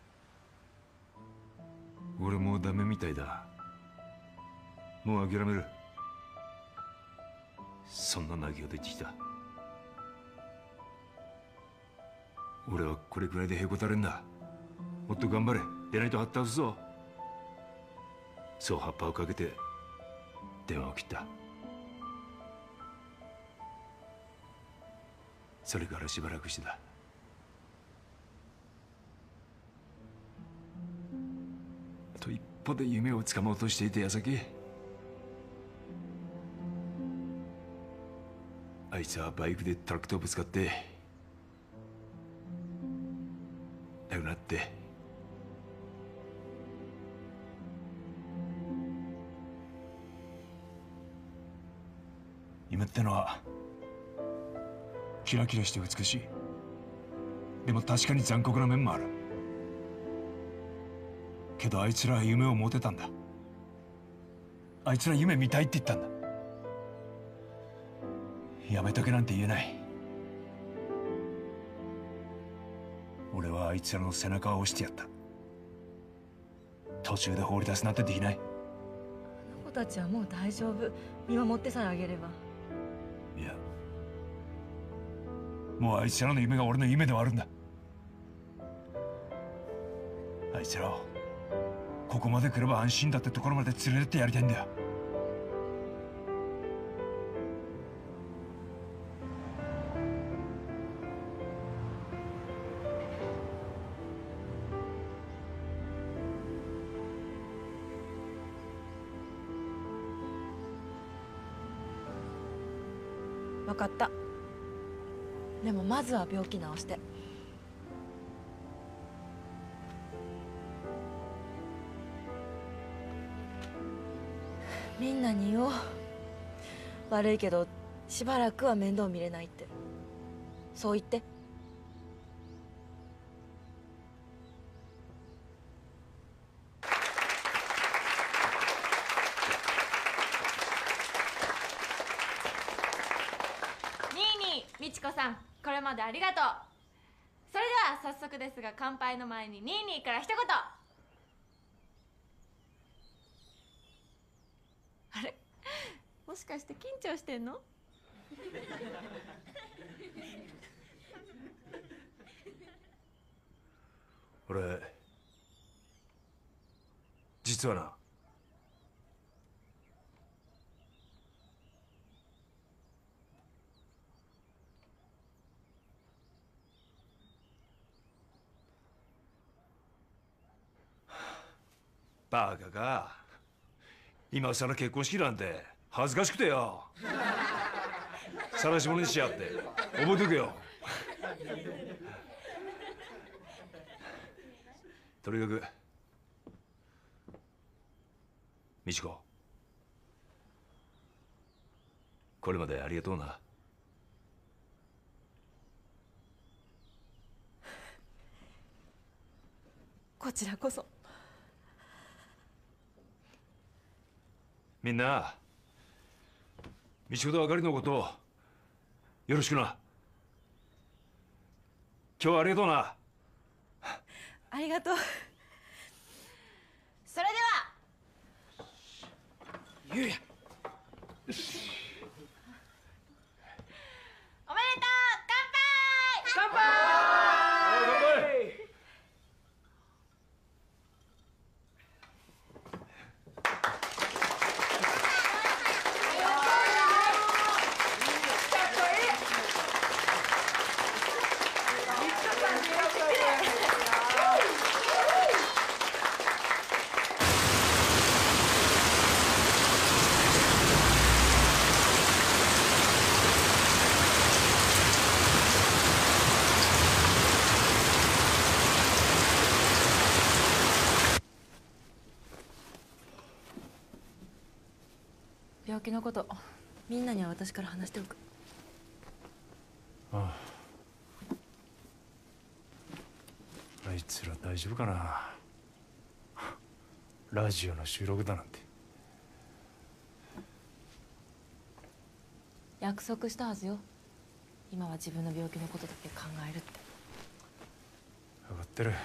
俺もうダメみたいだ、もう諦める、そんな泣きが出てきた。俺はこれくらいでへこたれんな、もっと頑張れ、出ないとはったうぞ。そう葉っぱをかけて電話を切った。それからしばらくしてた。あと一歩で夢をつかもうとしていた矢先、あいつはバイクでトラックとぶつかって亡くなって、夢ってのはキラキラして美しい。 でも確かに残酷な面もある。けどあいつらは夢を持てたんだ。あいつら夢見たいって言ったんだ。やめとけなんて言えない。俺はあいつらの背中を押してやった。途中で放り出すなんてできない。 あの子たちはもう大丈夫。見守ってさえあげれば。 いや、もうあいつらの夢が俺の夢ではあるんだ。あいつらをここまで来れば安心だってところまで連れてってやりたいんだよ。 分かった。でもまずは病気治して。みんなに言おう。悪いけどしばらくは面倒見れないって。そう言って。 みちこさん、これまでありがとう。それでは早速ですが、乾杯の前にニーニーから一言。あれ、もしかして緊張してんの？ 俺実はな、バカか。今さら結婚式なんて恥ずかしくてよ。晒し者にしやって覚えとけよ。とにかく美智子、これまでありがとうな。 こちらこそ。 みんな、美智子とあかりのことをよろしくな。今日はありがとうな。 ありがとう。 それではゆうや、 おめでとう。乾杯。乾杯。 病気のことみんなには私から話しておく。 ああ、あいつら大丈夫かな。ラジオの収録だなんて。 約束したはずよ。今は自分の病気のことだけ考えるって。 分かってる。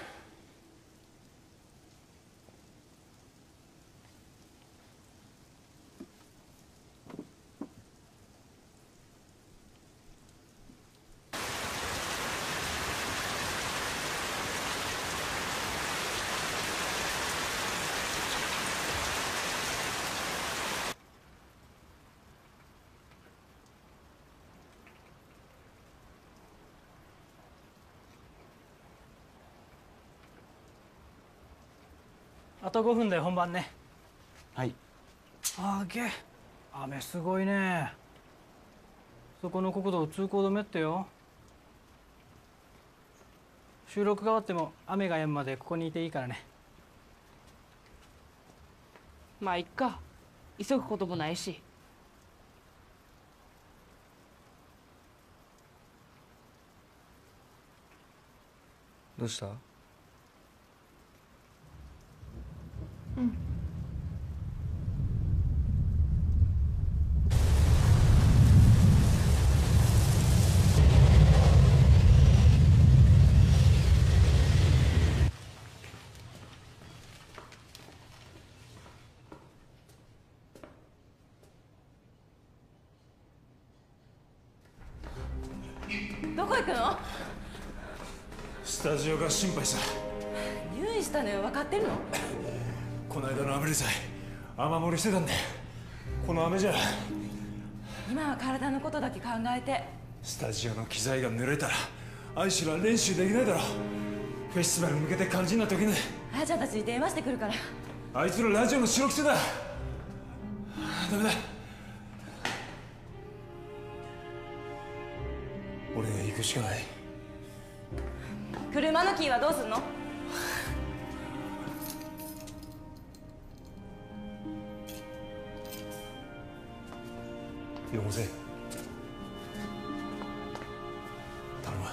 あとごふんで本番ね。 はい。 あげ、雨すごいね。そこの国道通行止めってよ。収録が終わっても雨が止むまでここにいていいからね。 まあいっか、急ぐこともないし。 どうした？ うん。 どこ行くの？ スタジオが心配さ。 入院したのよ、分かってるの？ この間の雨でさえ雨漏りしてたんだよ。この雨じゃ。 今は体のことだけ考えて。 スタジオの機材が濡れたらアイシュラ練習できないだろ。フェスティバルに向けて肝心な時に。 あやちゃんたちに電話してくるから。 あいつらラジオの白癖だ。ダメだ。俺が行くしかない。 車のキーはどうすんの？ よこせ。頼む。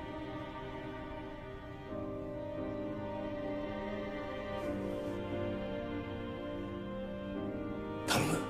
頼む。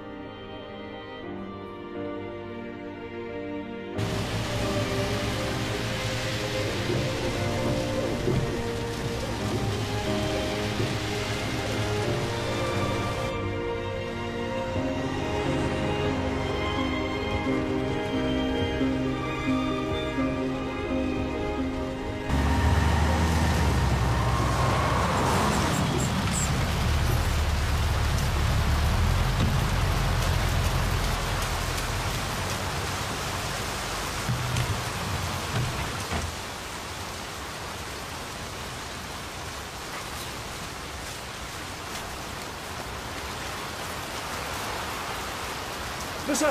どうした？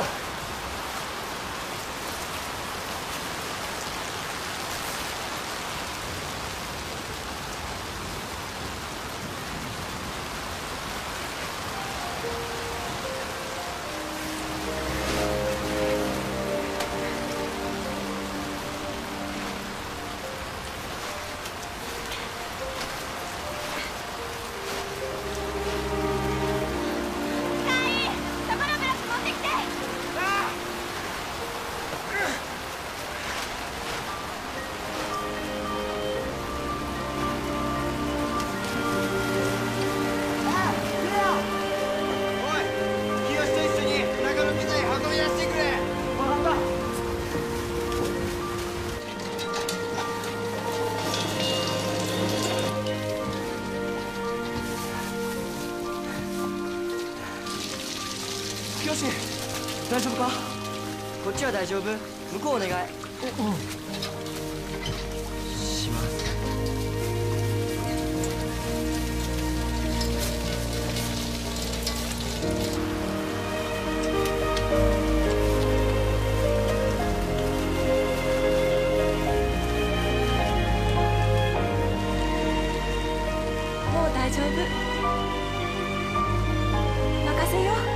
大丈夫か？こっちは大丈夫。向こうお願い。うん。します。 もう大丈夫。任せよう。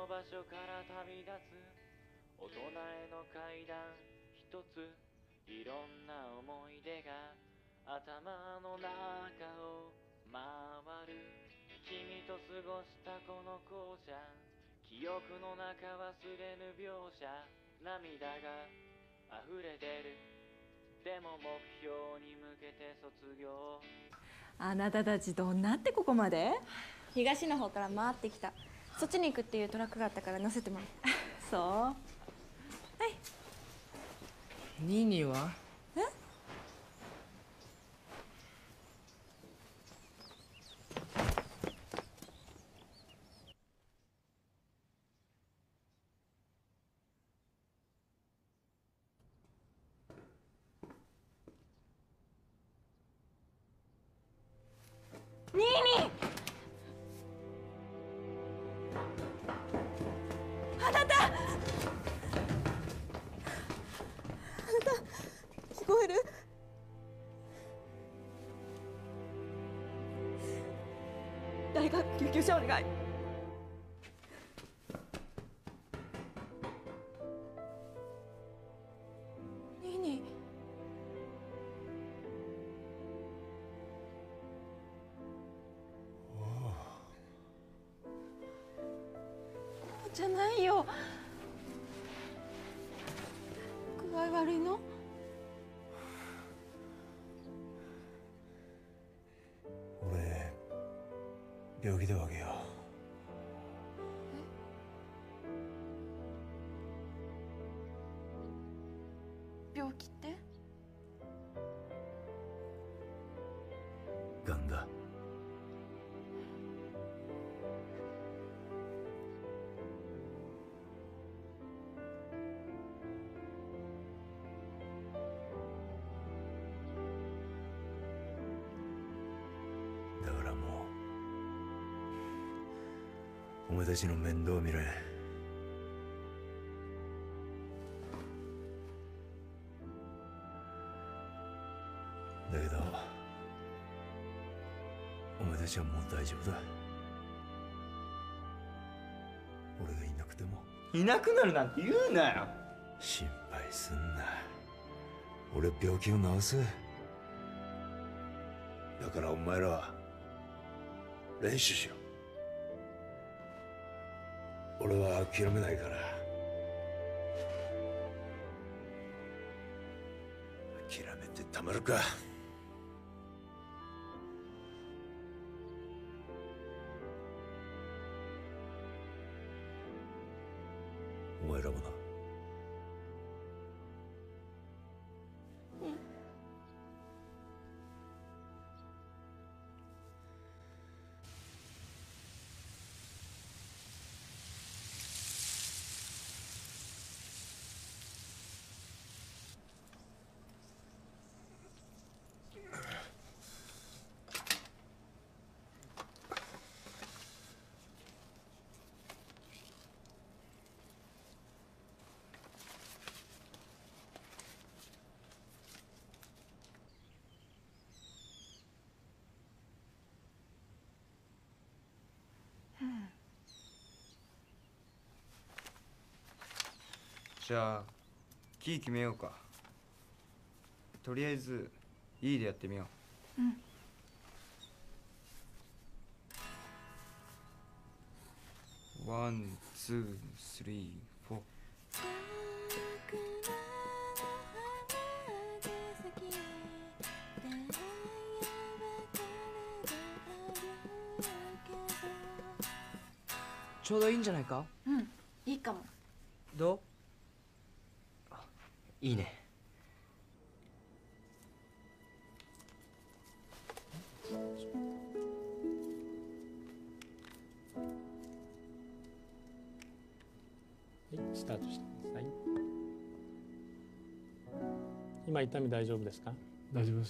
の場所から旅立つ大人への階段一つ、いろんな思い出が頭の中を回る。君と過ごしたこの校舎、記憶の中忘れぬ描写、涙が溢れ出る。でも目標に向けて卒業。 あなたたちどんなってここまで？ 東の方から回ってきた。そっちに行くっていうトラックがあったから乗せてもらう。 そう。はい。 ニーニーは？ え？ニーニー！あなた！あなた聞こえる？大学救急車お願い。ニーニー。じゃないよ。具合悪いの？ 俺病気でわけよ。 病気って？ がんだ。だからもうお前たちの面倒見れん。だけどお前たちはもう大丈夫だ。俺がいなくても。 いなくなるなんて言うなよ。 心配すんな。俺病気を治す。だからお前らは練習しろ。俺は諦めないから。諦めてたまるか。お前らもな。 じゃあキー決めようか。とりあえずいいでやってみよう。 うん。 ワン、ツー、スリー、フォー。 ちょうどいいんじゃないか？ うん、いいかも。 どう？いいね。 はい、スタートしてください。今痛み大丈夫ですか？ 大丈夫です。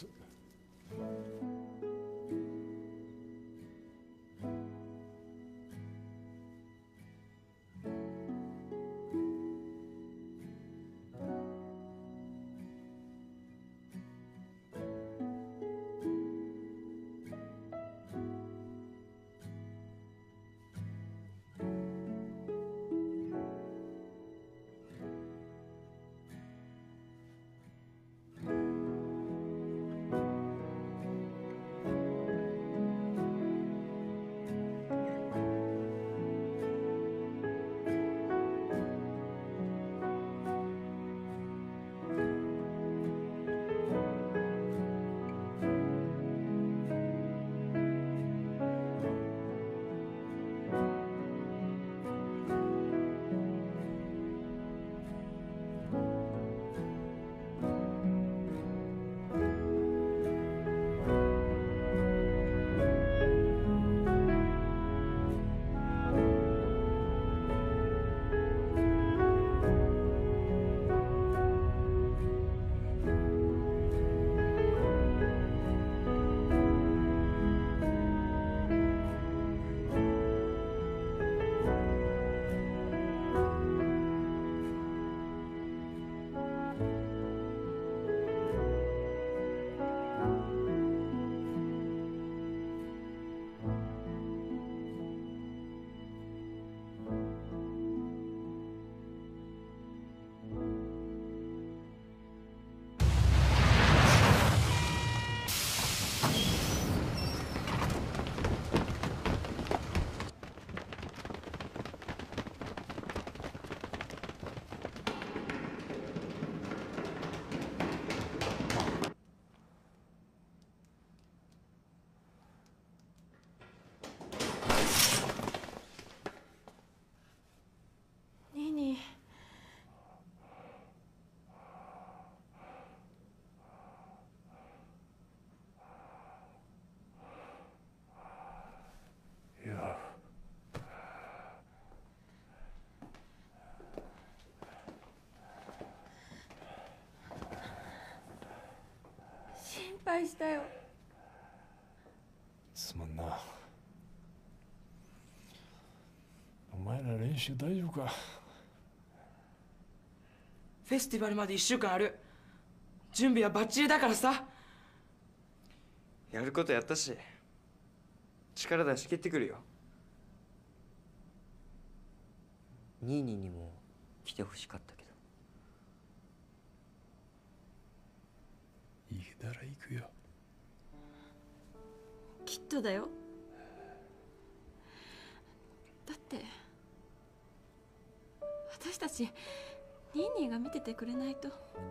配したよ。 すまんな。お前ら練習大丈夫か？ フェスティバルまでいっしゅうかんある。準備はバッチリだからさ。 やることやったし、力出し切ってくるよ。 ニーニーにも来てほしかったけど。 いいなら行くよ。 きっとだよ。だって私たちニーニーが見ててくれないと。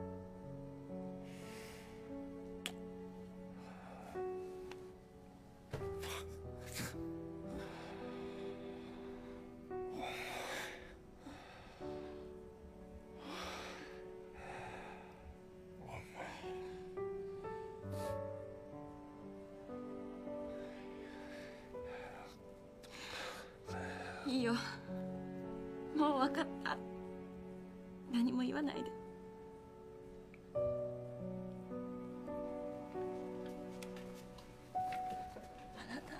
いいよ、もう分かった。何も言わないで。あなた、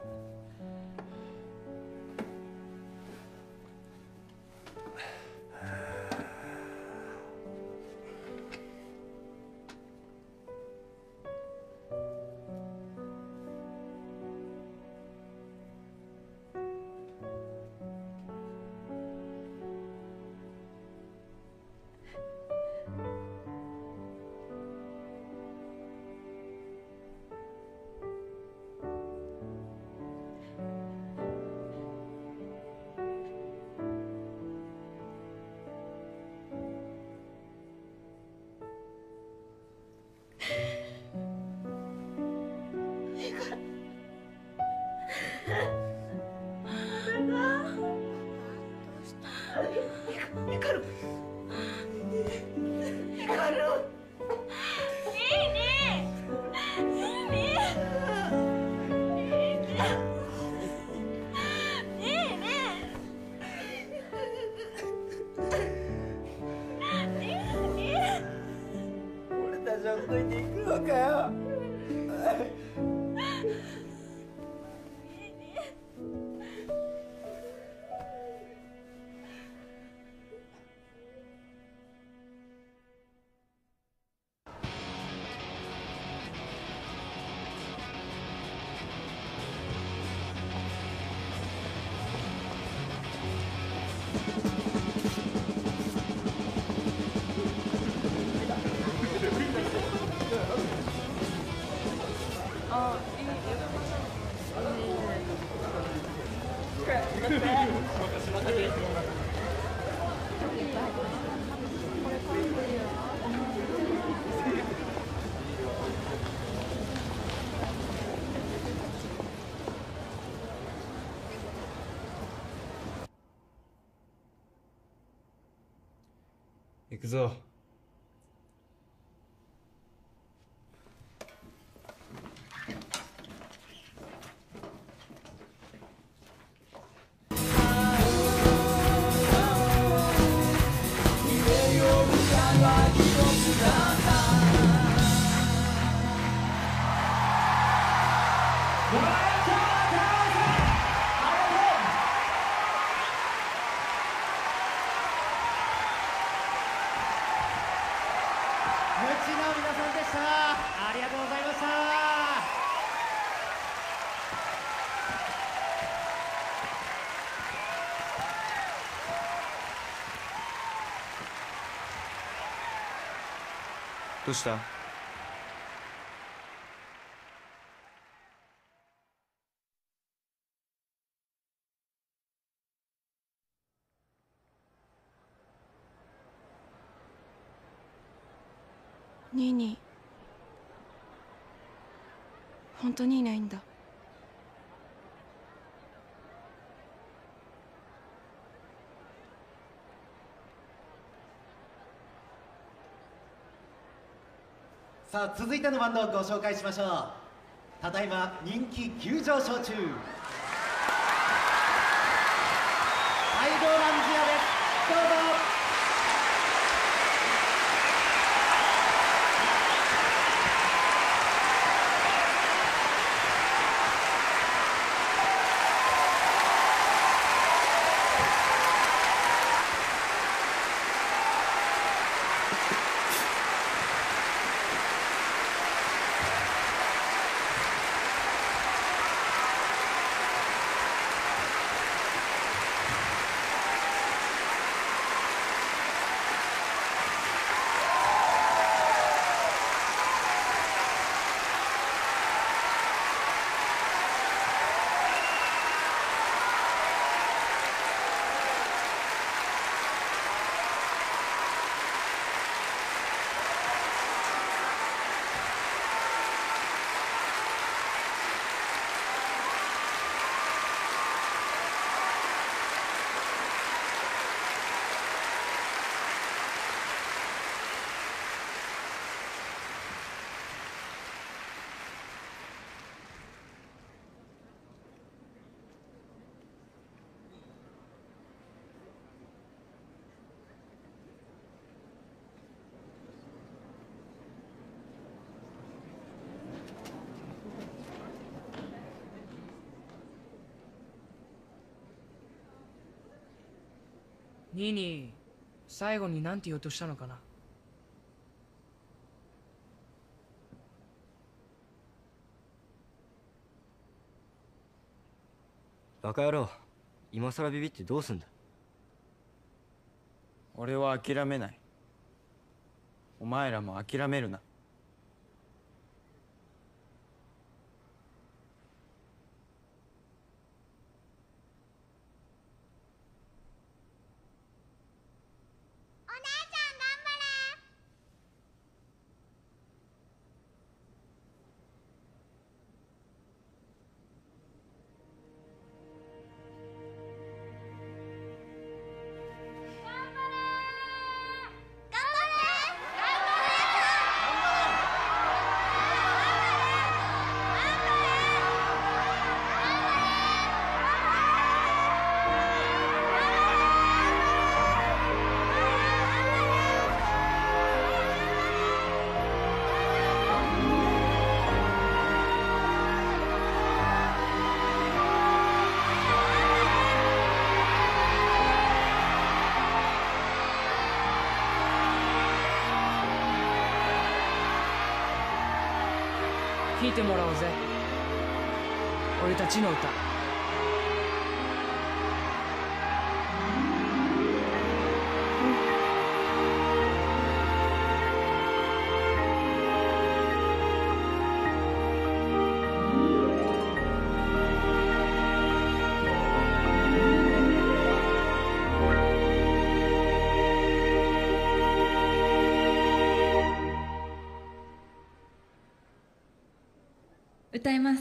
行くぞ。どうした？ ニーニー、本当にいないんだ。 さあ、続いてのバンドをご紹介しましょう。ただいま人気急上昇中、ハイドランジアです。どうぞ。 ニーニー、最後に何て言おうとしたのかな。 バカ野郎、今さらビビってどうすんだ。 俺は諦めない。お前らも諦めるな。 弾いてもらおうぜ、俺たちの歌。 歌います。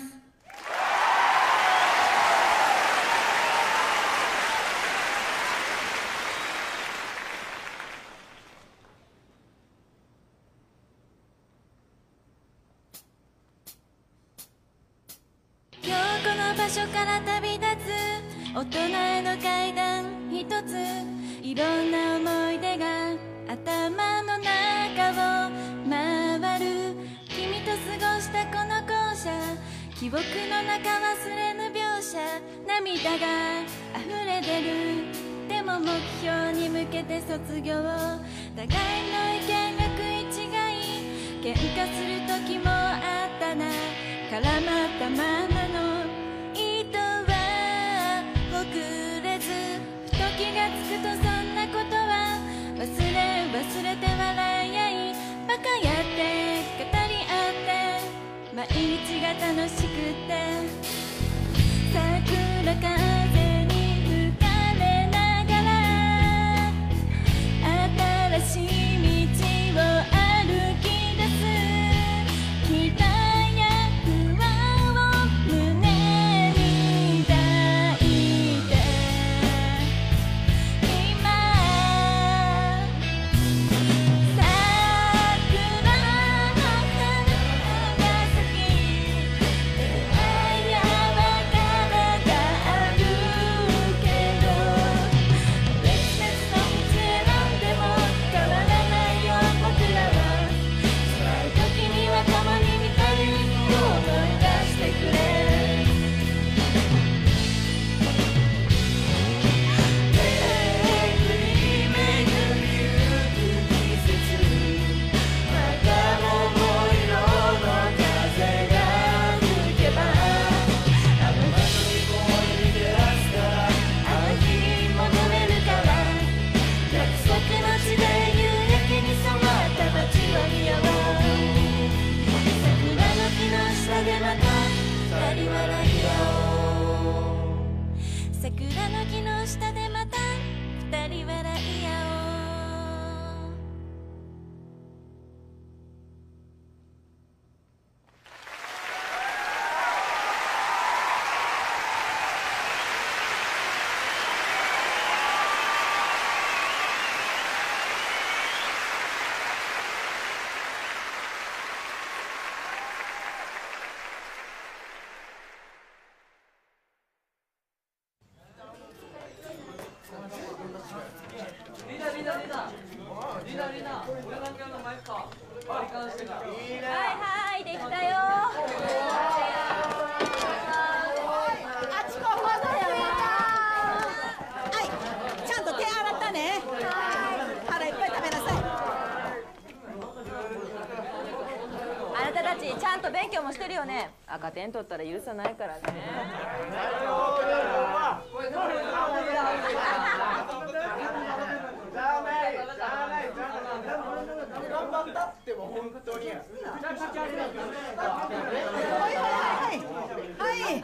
今日この場所から旅立つ大人への階段一つ、いろんな思い出が頭の中を回る。君と過ごしたこの校舎、記憶の中忘れぬ描写、涙が溢れ出る。でも目標に向けて卒業、互いの意見が食い違い、喧嘩する時もあったな。絡まったままの糸はほぐれず、ふと気がつくとそんなことは忘れ忘れて笑い合い、バカやって語り合って毎日が楽しくて、桜風に吹かれながら新しい道を歩き出す。期待や不安を胸に抱いて、今桜の花が咲き、出会いや別れがあるけど、別々の道選んでも変わらないよ僕らは。辛い時にはたまに見たい思い出してくれ。巡り巡りゆく季節、また桃色の風が吹けば、あの場所に思いに照らすから、あの日に戻れるから、約束の地で夕焼けに染まった街を見よう。桜の木の下でまた二人笑い合おう。桜の木の下でまた二人笑い合おう。 リーダーリーダーリーダーリーダーリーダー、俺だけのマイクか割り勘してから。いいね。 はいはい、できたよ。 あちこほどやわ。はい、ちゃんと手洗ったね。 もしてるよね。赤点取ったら許さないからね。 頑張ったっても本当に。はいはいはいはいはい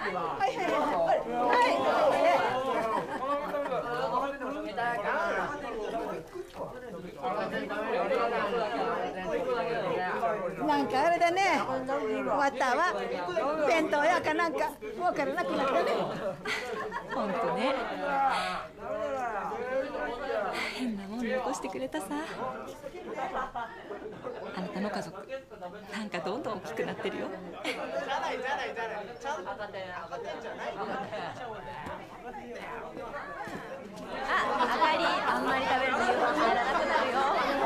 なんかあれだね。終わったわ。弁当屋かなんかもうからなくなったね。 本当ね。変なもん残してくれたさ。あなたの家族なんかどんどん大きくなってるよ。 じゃないじゃないじゃない。ちゃんと赤点赤点じゃない。 あ、あかり、あんまり食べると夕飯入らなくなるよ。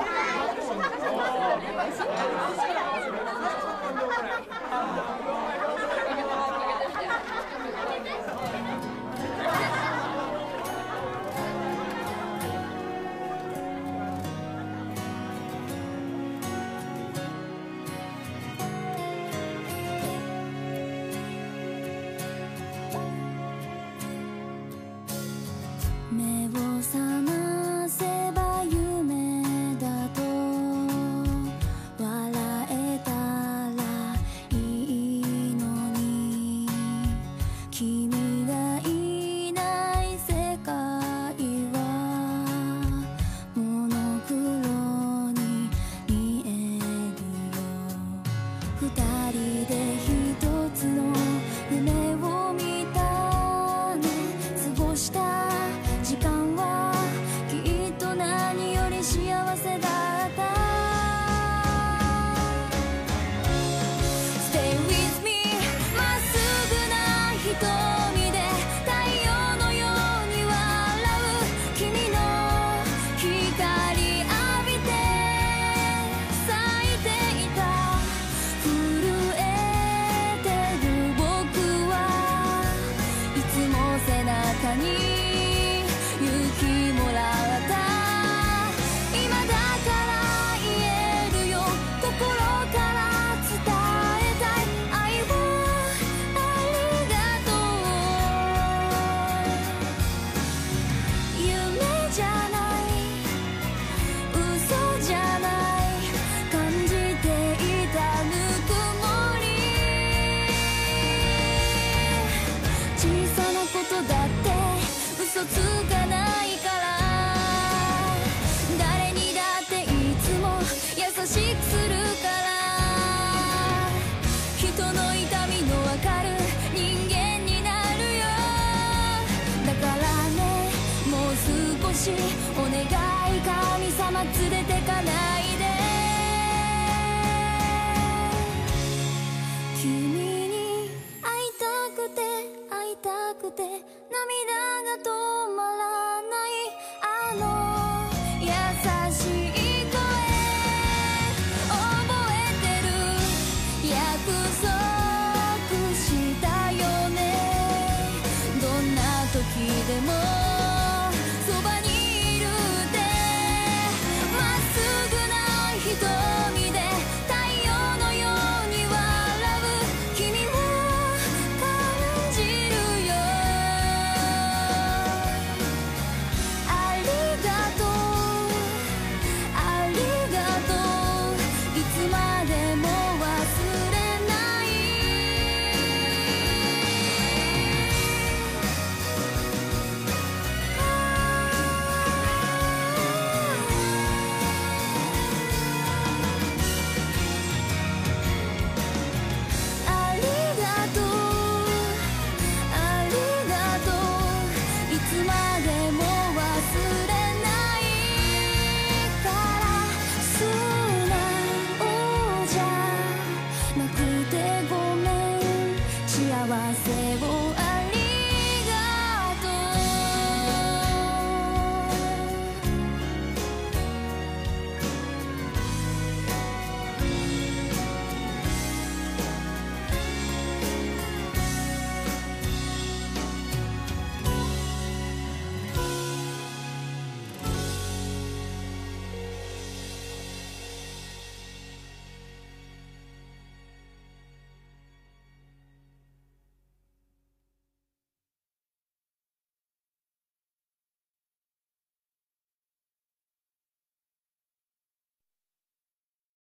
目を覚ませば夢だと笑えたらいいのに君がいない世界はモノクロに見えるよ二人で一つの夢を見たね過ごした時間はきっと何より幸せだった Stay with me まっすぐな瞳で太陽のように笑う君の光浴びて咲いていた震えてる僕はいつも背中に勇気もらった今だから言えるよ心から伝えたい愛をありがとう夢じゃない嘘じゃない感じていたぬくもり小さなことだって嘘つかないから誰にだっていつも優しくするから人の痛みのわかる人間になるよだからねもう少しお願い神様連れてかないで君に会いたくて会いたくて涙が止まら